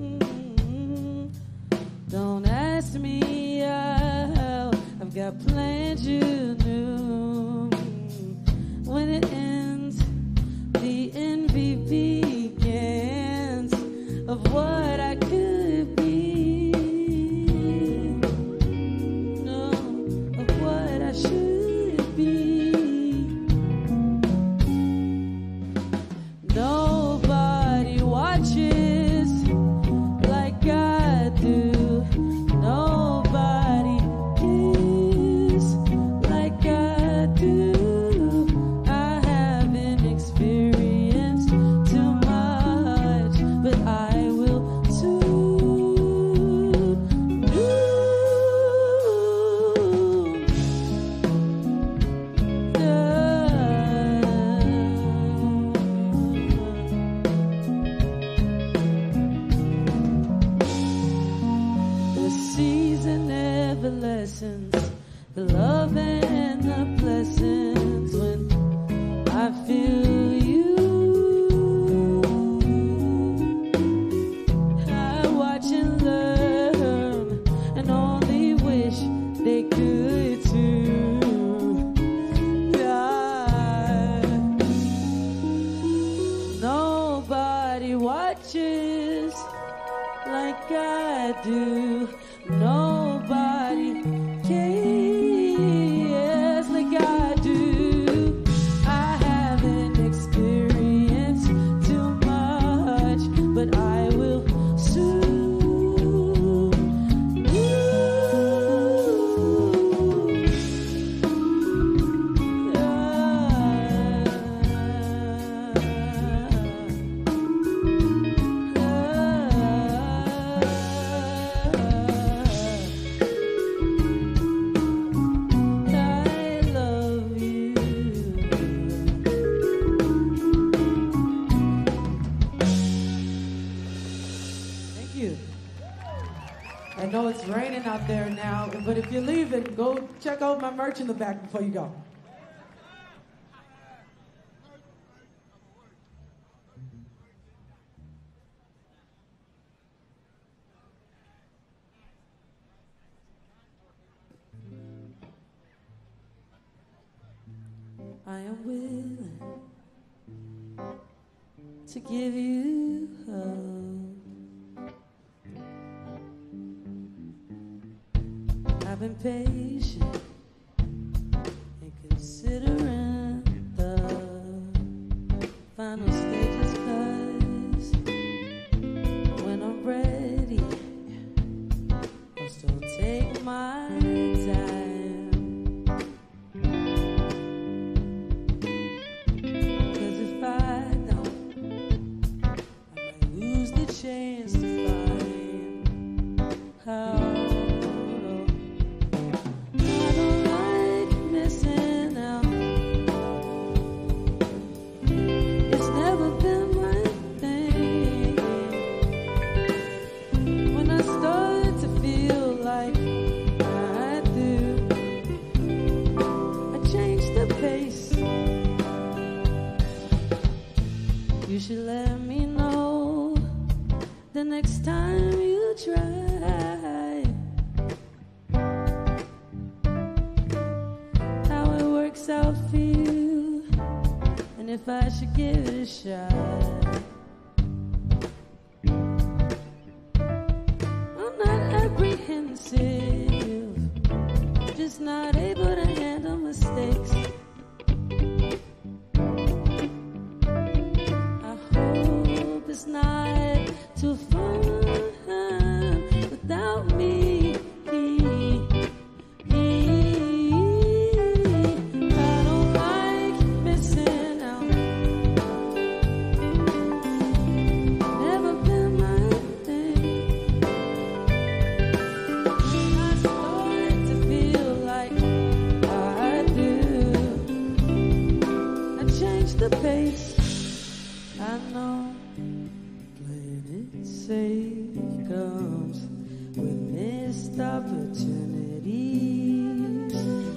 Don't ask me how, I've got plans you knew. When it ends, the envy begins of what I could be. No, of what I should be. No But if you're leaving, go check out my merch in the back before you go. I am willing to give you hope. I've been patient and considering the final stages, 'cause when I'm ready, I'll still take my time. Chance to find how I don't like missing out. It's never been my thing. When I start to feel like I do, I change the pace. You should let me know the next time you try how it works out for you, and if I should give it a shot. I'm not apprehensive, just not able to handle mistakes. I hope it's not too fun without me. I don't like missing out. Never been my thing. When I start to feel like I do, I change the pace. I know safe comes with missed opportunities,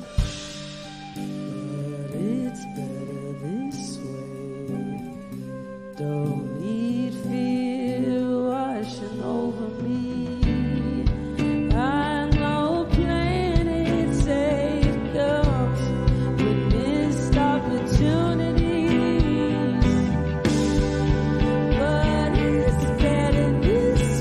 but it's better this way. Don't need fear washing over me. I know playing it safe comes with missed opportunities. But it's better this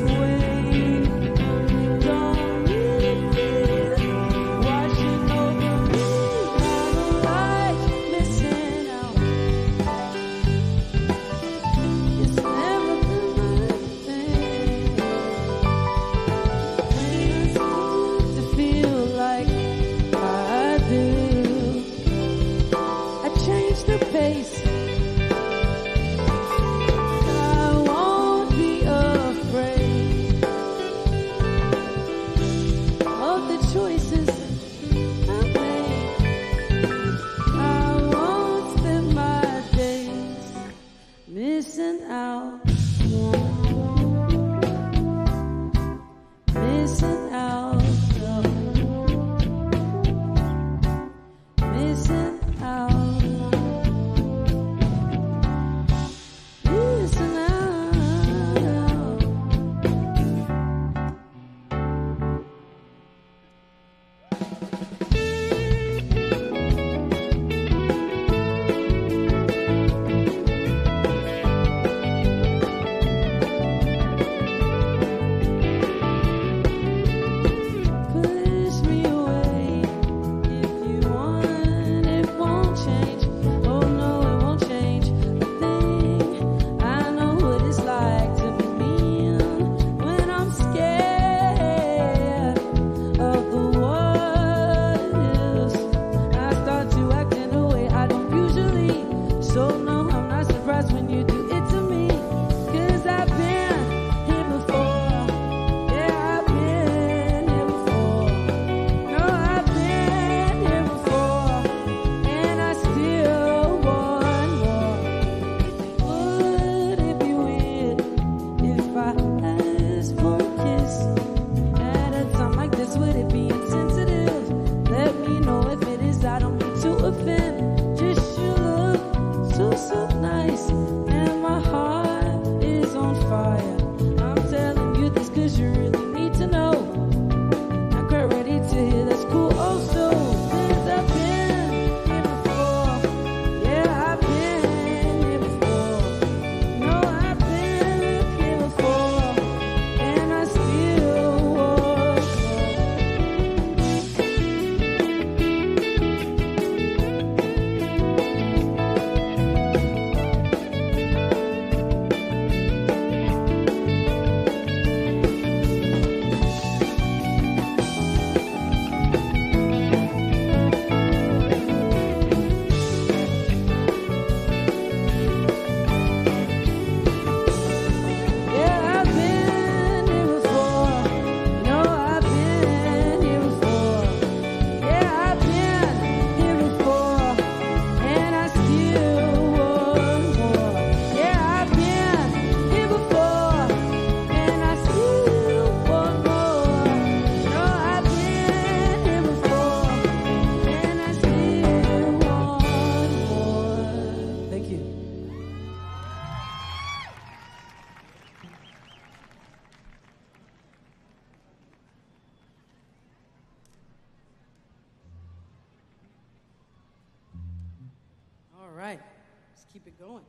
keep it going.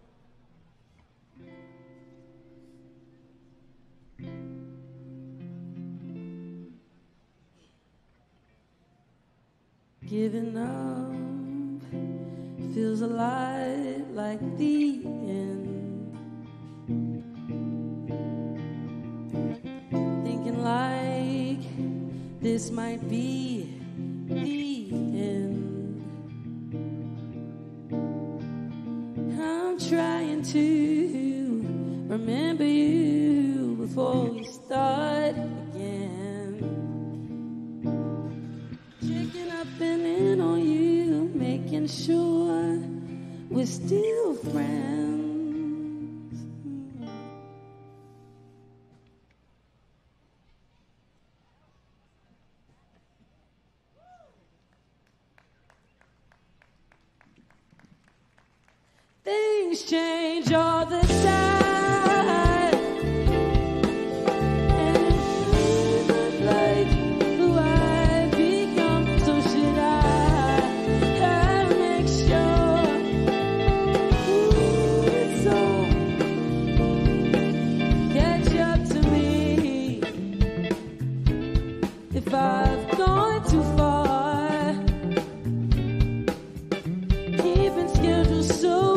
Giving up feels a lot like the end. Thinking like this might be the end. I'm trying to remember you before we start again. Checking up and in on you, making sure we're still friends. Things change all the time, and it feels like who I've become. So should I, I make sure ooh, it's all catch up to me if I've gone too far, keeping schedule so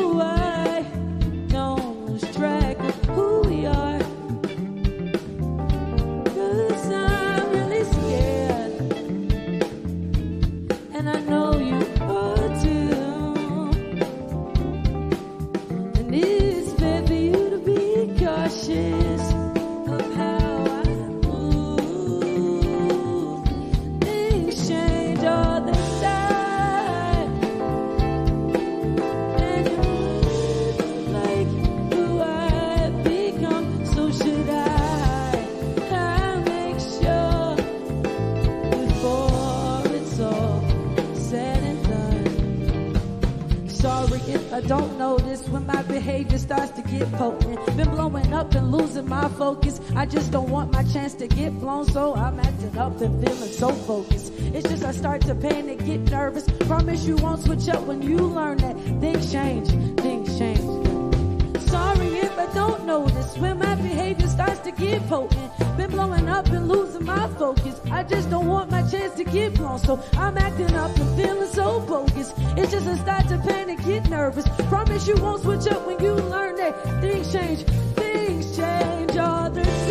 I don't notice when my behavior starts to get potent. Been blowing up and losing my focus. I just don't want my chance to get blown, so I'm acting up and feeling so focused. It's just I start to panic, get nervous. Promise you won't switch up when you learn that things change, things change. Sorry if I don't notice when my behavior starts to get potent. Been blowing up and losing my focus. I just don't want my chance to get blown, so I'm acting up and feeling so bogus. It's just I start to panic, get nervous. Promise you won't switch up when you learn that things change, things change all the time.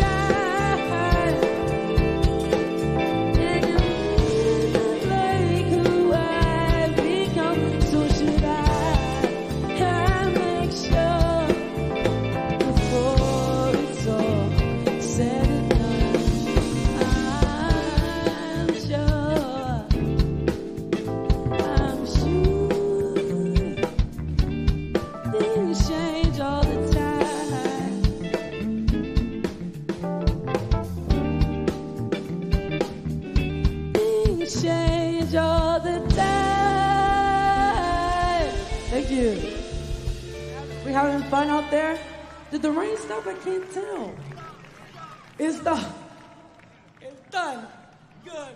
And you look like who I've become, so should I, I make sure before it's all said and done, I'm sure, I'm sure things change all the time. Things change all the time. Thank you. We having fun out there? Did the rain stop? I can't tell. It's done. It's done. Good.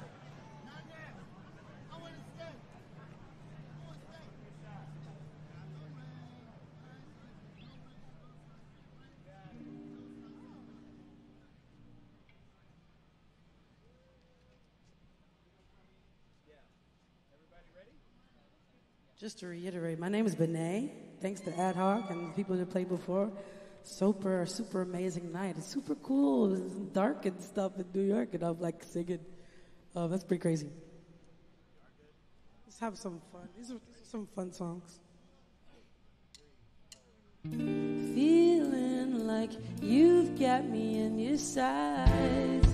Just to reiterate, my name is Benét. Thanks to AdHoc and the people that played before. Super, super amazing night. It's super cool. It's dark and stuff in New York, and I'm like singing. Uh, that's pretty crazy. Let's have some fun. These are, these are some fun songs. Feeling like you've got me in your sights.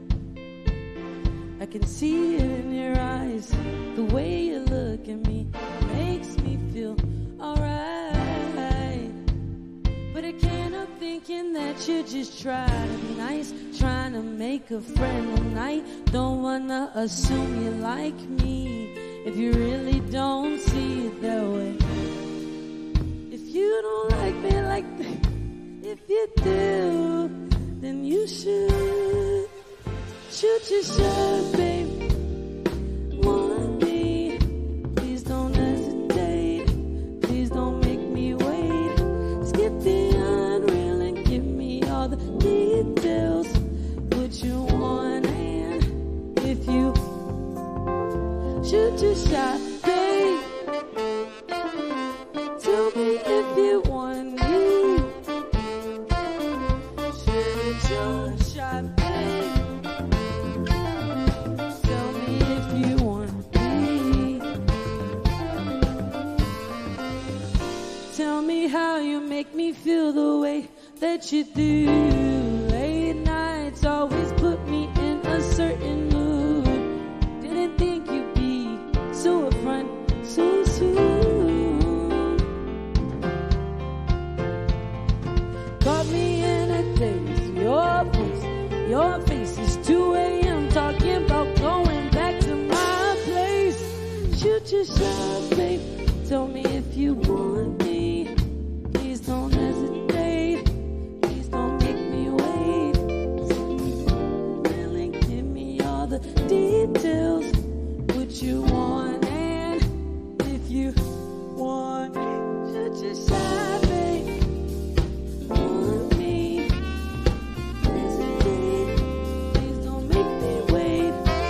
I can see it in your eyes. The way you look at me makes me feel alright. But I can't help thinking that you're just trying to be nice, trying to make a friend tonight. Don't wanna assume you like me if you really don't see it that way. If you don't like me like that, if you do, then you should. Shoot your shot, babe. Want me? Please don't hesitate. Please don't make me wait. me how you make me feel the way that you do. Late nights always put me in a certain mood. Didn't think you'd be so upfront so soon. Caught me in a daze. Your face, your face is two a.m. talking about going back to my place. Shoot your shot, babe. Tell me if you want me. Please don't hesitate. Please don't make me wait. Really give me all the details. What you want, and if you want me, shoot your shot, babe. Want me? Hesitate. Please don't make me wait.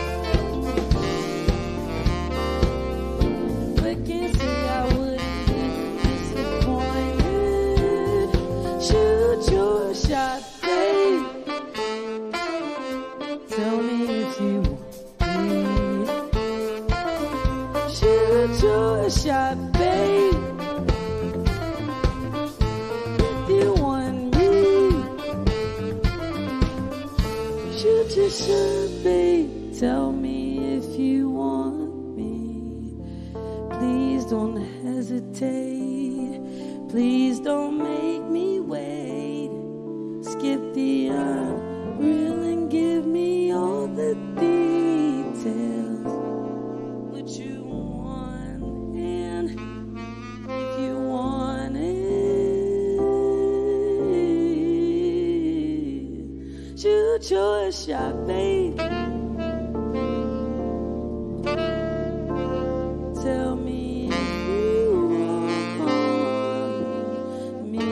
But can't say I wouldn't be disappointed. Shoot your shot, babe. Tell me if you want me. Shoot your shot, babe. If you want me. Shoot your shot, babe. Tell me if you want me. Please don't hesitate. Please don't make me wait. Skip the unreal and give me all the details. What you want, and if you want it, shoot your shot, babe. Tell me if you want me.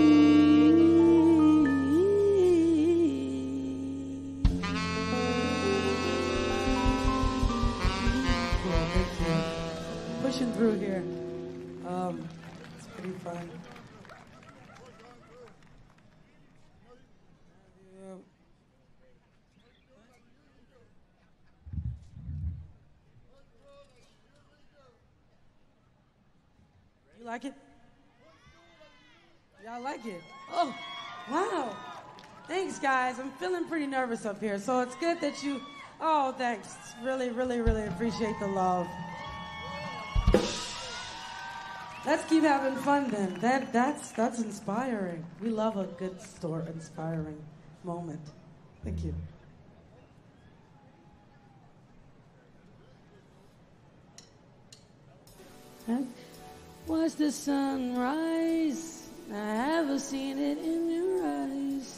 Cool, thank you. Pushing through here. Um, it's pretty fun. Yeah. You like it? Y'all like it? Oh, wow. Thanks, guys. I'm feeling pretty nervous up here, so it's good that you... Oh, thanks. Really, really, really appreciate the love. Let's keep having fun then. That that's that's inspiring. We love a good story, inspiring moment. Thank you. I've watched the sun rise. I haven't seen it in your eyes.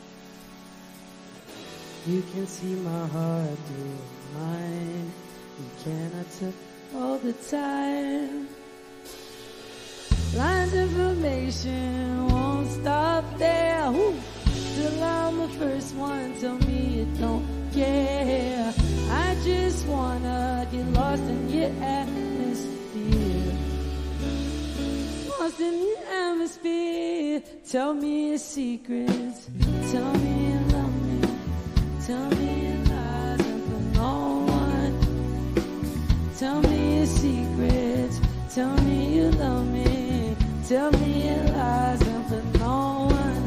You can see my heart through mine. You cannot tell all the time. Lines of information won't stop there. Woo. Till I'm the first one, tell me you don't care. I just wanna get lost in your atmosphere. Lost in your atmosphere. Tell me your secrets. Tell me you love me. Tell me your lies and for no one. Tell me your secrets. Tell me you love me. Tell me your lies and for no one.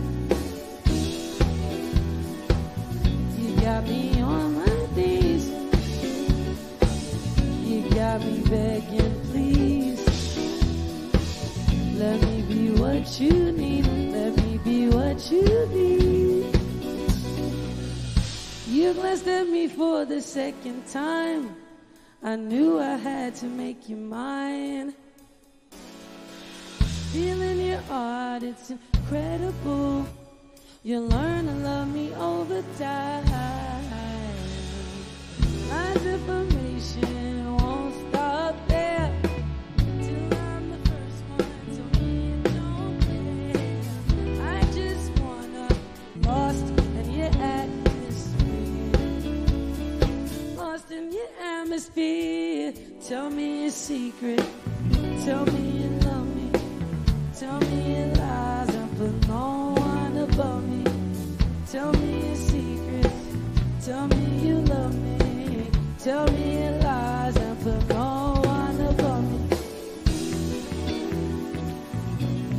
You got me on my knees. You got me begging, please. Let me be what you need. Let me be what you need. You glanced at me for the second time. I knew I had to make you mine. Feeling your art, it's incredible. You learn to love me over time. Lies information won't stop there. Till I'm the first one, tell me you don't care. I just wanna be lost in your atmosphere. Lost in your atmosphere. Tell me your secret. Tell me you love me. Tell me your lies and put no one above me. Tell me your secrets. Tell me you love me. Tell me your lies and put no one above me.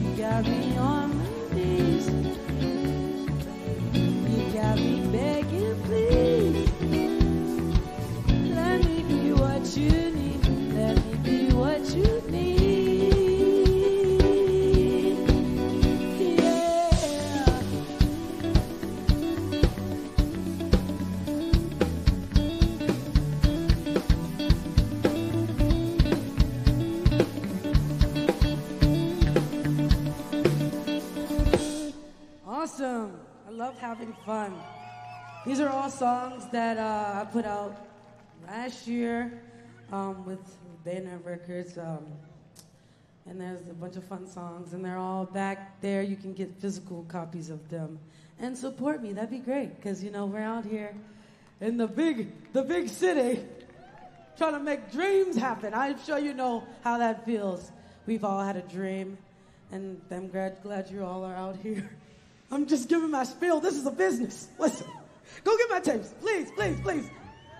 love having fun. These are all songs that uh, I put out last year um, with Benét Records. Um, and there's a bunch of fun songs, and they're all back there. You can get physical copies of them. And support me. That'd be great, because, you know, we're out here in the big, the big city trying to make dreams happen. I'm sure you know how that feels. We've all had a dream, and I'm glad, glad you all are out here. I'm just giving my spiel. This is a business. Listen, go get my tapes. Please, please, please.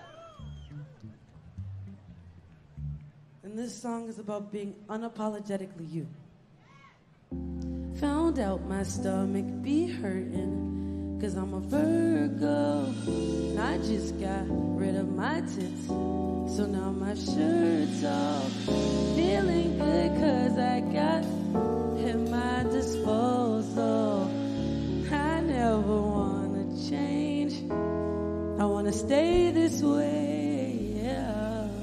And this song is about being unapologetically you. Found out my stomach be hurting, cause I'm a Virgo. And I just got rid of my tits, so now my shirt's off. Feeling good cause I got at my disposal. I never wanna change, I wanna stay this way, yeah.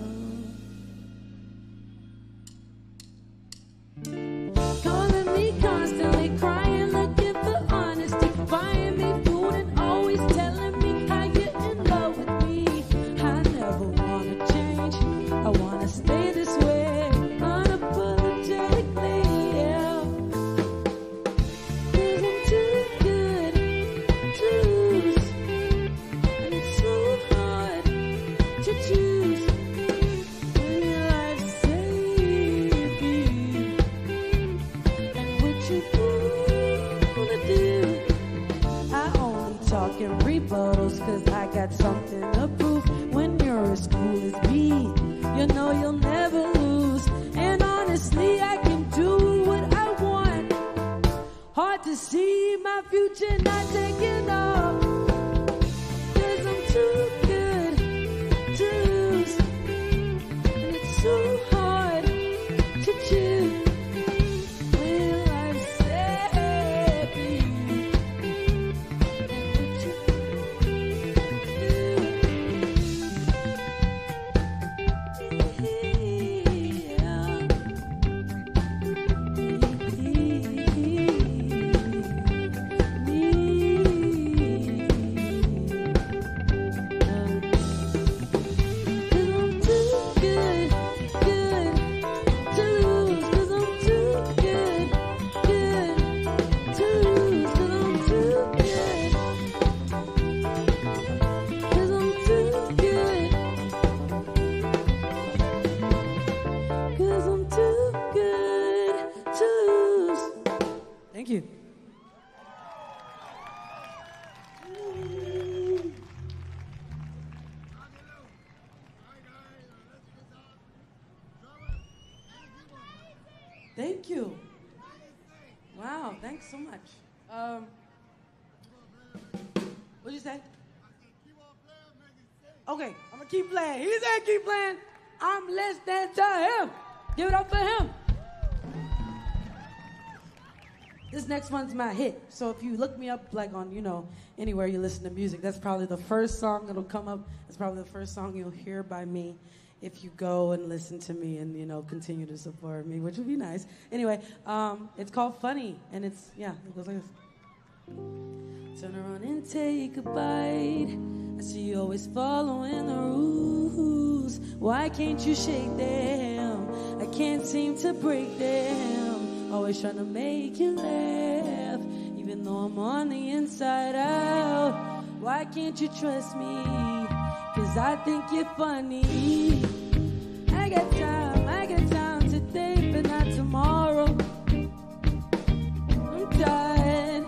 Calling me constantly, crying, looking for honesty, buying me food and always telling me how you're in love with me. I never wanna change, I wanna stay this way, unapologetically, yeah. Cause I'm too good to lose, and it's so hard to choose when your life's saving. And what you wanna do, I only talk in rebuttals cause I got something to prove. When you're as cool as me, you know you'll never lose. And honestly, I can do what I want. Hard to see my future not taking off, cause I'm too good to lose, and it's so hard to choose when life's saving. And what you Cause I'm too good to lose. Thank you. Thank you. Wow, thanks so much. Um, what'd you say? Okay, I'm gonna keep playing. He said keep playing. I'm less than to him. Give it up for him. This next one's my hit. So if you look me up, like on, you know, anywhere you listen to music, that's probably the first song that'll come up. It's probably the first song you'll hear by me if you go and listen to me and, you know, continue to support me, which would be nice. Anyway, um, it's called Funny, and it's, yeah, it goes like this. Turn around and take a bite. I see you always following the rules. Why can't you shake them? I can't seem to break them. Always trying to make you laugh, even though I'm on the inside out. Why can't you trust me? Cause I think you're funny. I got time, I got time today, but not tomorrow. I'm tired.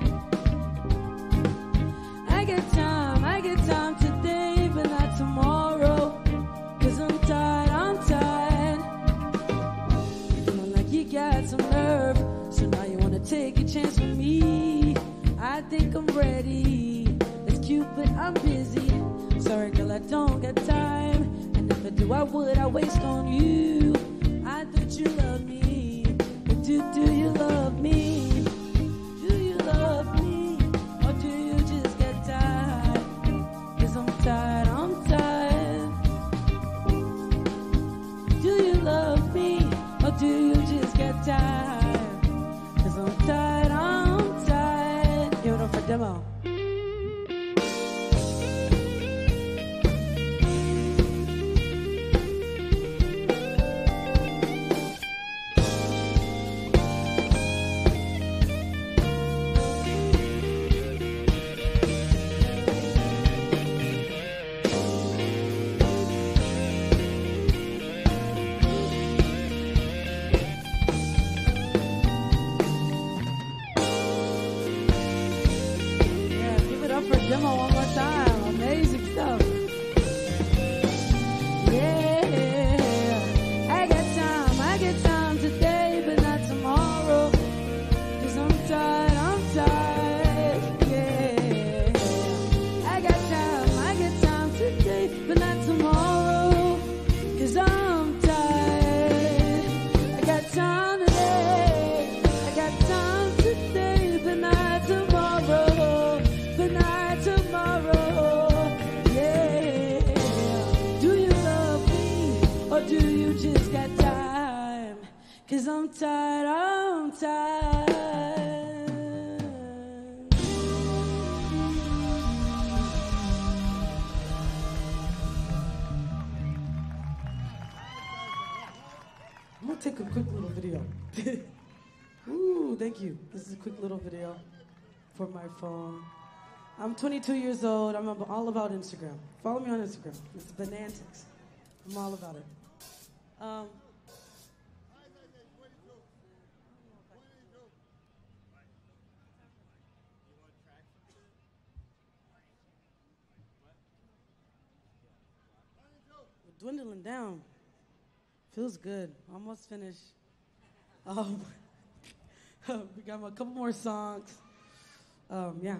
I got time, I got time today, but not tomorrow. Cause I'm tired, I'm tired. Feeling like you got some nerve, so now you wanna take a chance with me. I think I'm ready. It's cute, but I'm busy. Sorry, girl, I don't got time. And if I do, I would, I waste on you. I thought you loved me, but do, do you love me? Do you love me? Or do you just get tired? Cause I'm tired, I'm tired. Do you love me? Or do you just get tired? Cause I'm tired, I'm tired. Give it up for demo. tired, I'm tired. I'm gonna take a quick little video. Ooh, thank you. This is a quick little video for my phone. I'm twenty-two years old. I'm ab- all about Instagram. Follow me on Instagram. It's Benét. I'm all about it. Um, we're dwindling down. Feels good. Almost finished. Um, we got a couple more songs. Um, yeah.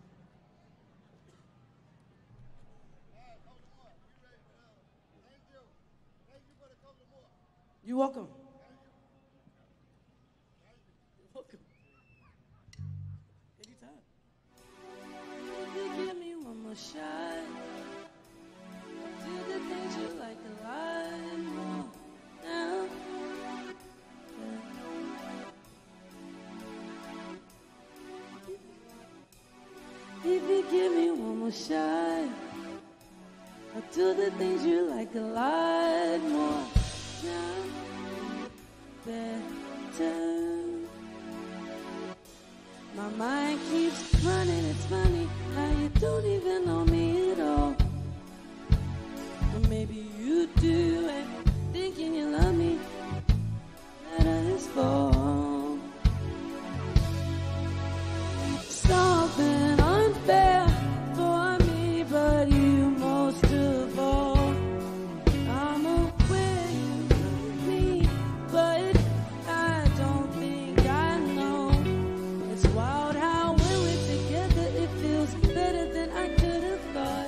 You're welcome. You're welcome. Anytime. If you give me one more shot, do the things you like a lot more now. If you give me one more shot, I'll do the things you like a lot more now. Better. My mind keeps running, it's funny how you don't even know me at all. Or maybe you do, and thinking you love me, that is for something unfair for me, but you most of all. I'm aware you love me, but I don't think I know. It's wild how when we're together it feels better than I could have thought.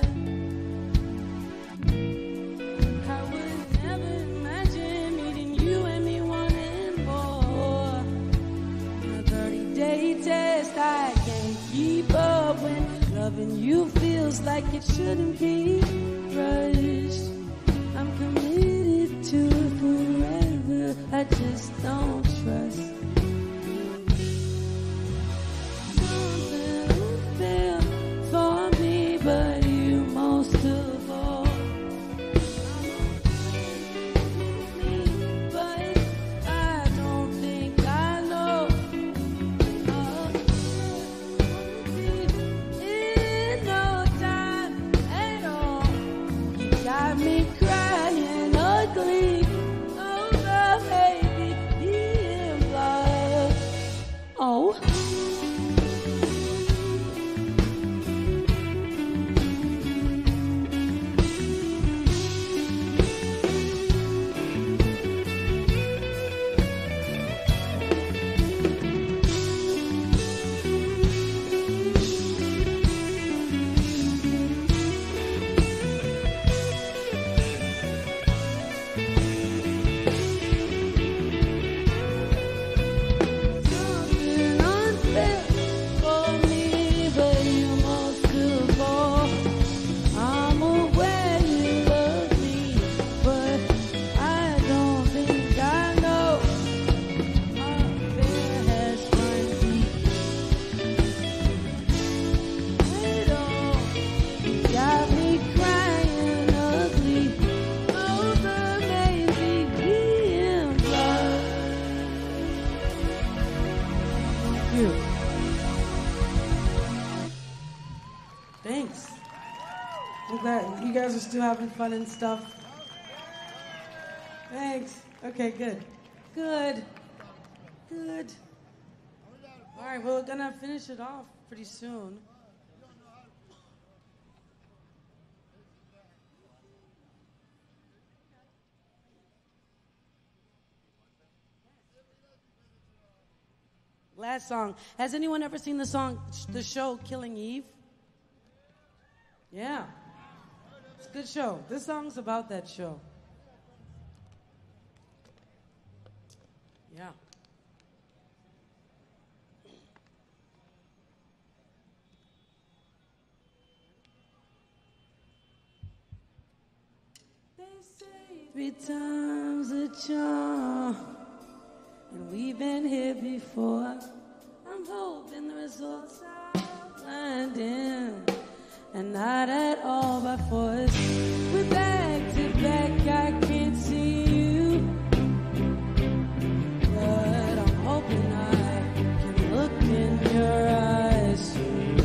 I would never imagine meeting you and me wanting more. A thirty-day test I can't keep up when loving you feels like it shouldn't be rushed. I'm committed to it forever, I just don't trust. Something unfair for me, but you most of all. Me, but I don't think I know. Oh, in no time at all. You got me crying ugly over baby being blind. Oh. Something unfair for me, but you most of all. I'm aware you love me, but I don't think I know. Unfair has run deep at all. You got me crying ugly over maybe being blind. Thank you. Thanks. I'm glad you guys are still having fun and stuff. Thanks. Okay, good. Good. Good. All right, well, we're gonna finish it off pretty soon. Last song. Has anyone ever seen the song, the show Killing Eve? Yeah. It's a good show. This song's about that show. Yeah. They say three times a charm, and we've been here before. I'm hoping the results are blinding and not at all by force. We're back to back, I can't see you, but I'm hoping I can look in your eyes soon.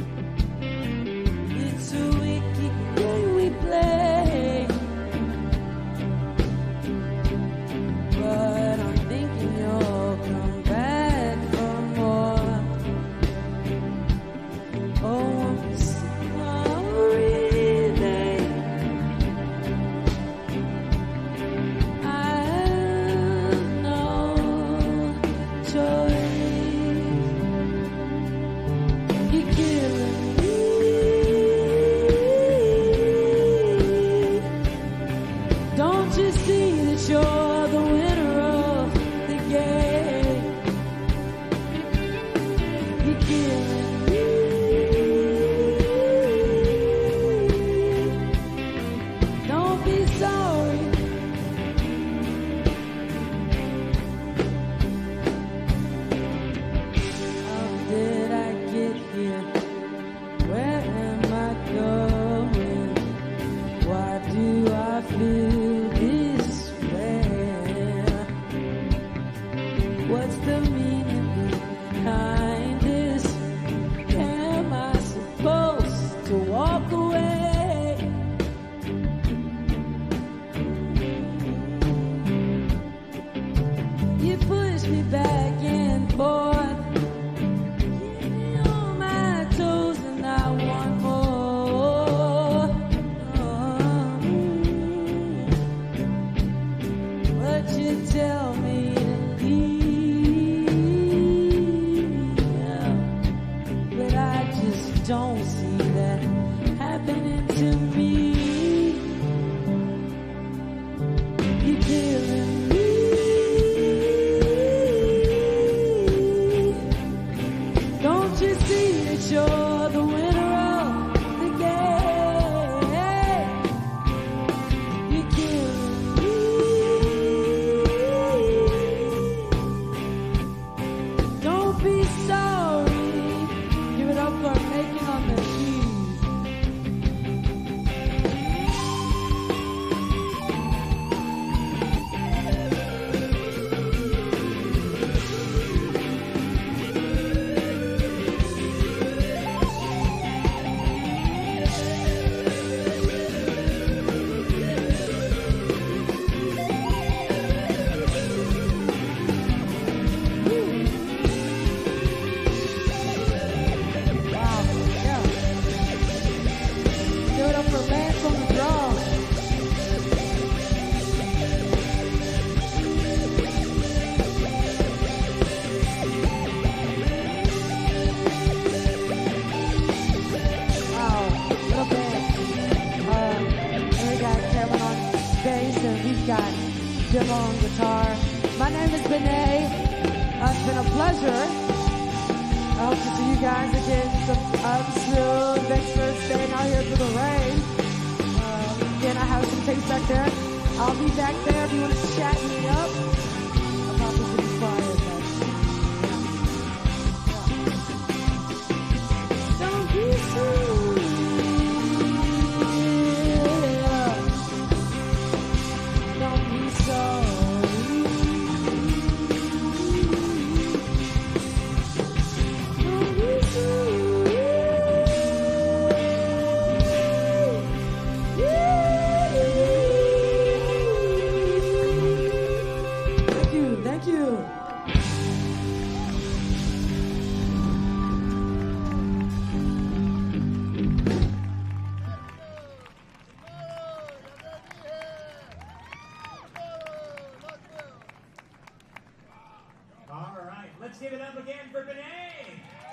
It's a wicked game we play, but I'm thinking you'll come back for more. Oh, I'm sorry, babe. I have no choice. You're killing me. Don't you see that you're the winner of the game? You're killing me. Don't be sorry. How did I get here? Where am I going? Why do I feel this way? What's the meaning behind this? Am I supposed to walk away? You push me back and forth, keep me on my toes, and I want more. But you tell me to leave, but I just don't see that happening to me. You're killing me. Don't you see that you're the winner of the game? You're killing me. Don't be sorry. Give it up for making on the keys. Wow, yeah. Give it up for Lance on the drums. Wow, what a band. Uh, and we got Kevin on bass, and we've got Jim on guitar. My name is Benét. Uh, it's been a pleasure. I hope to see you guys again some um, soon. Thanks for staying out here through the rain. Uh, again, I have some tapes back there. I'll be back there if you want to chat me up. I'll probably be quiet, but yeah. Don't be silly. Don't be sorry. Don't be sorry. Thank you, thank you. All right, let's give it up again for Benét.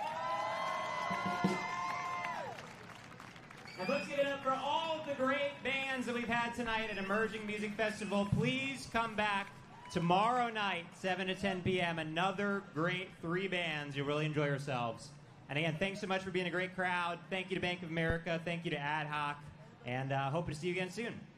And let's give it up for all the great bands that we've had tonight at Emerging Music Festival. Please come back tomorrow night, seven to ten p.m. Another great three bands. You'll really enjoy yourselves. And again, thanks so much for being a great crowd. Thank you to Bank of America. Thank you to AdHoc. And uh, hope to see you again soon.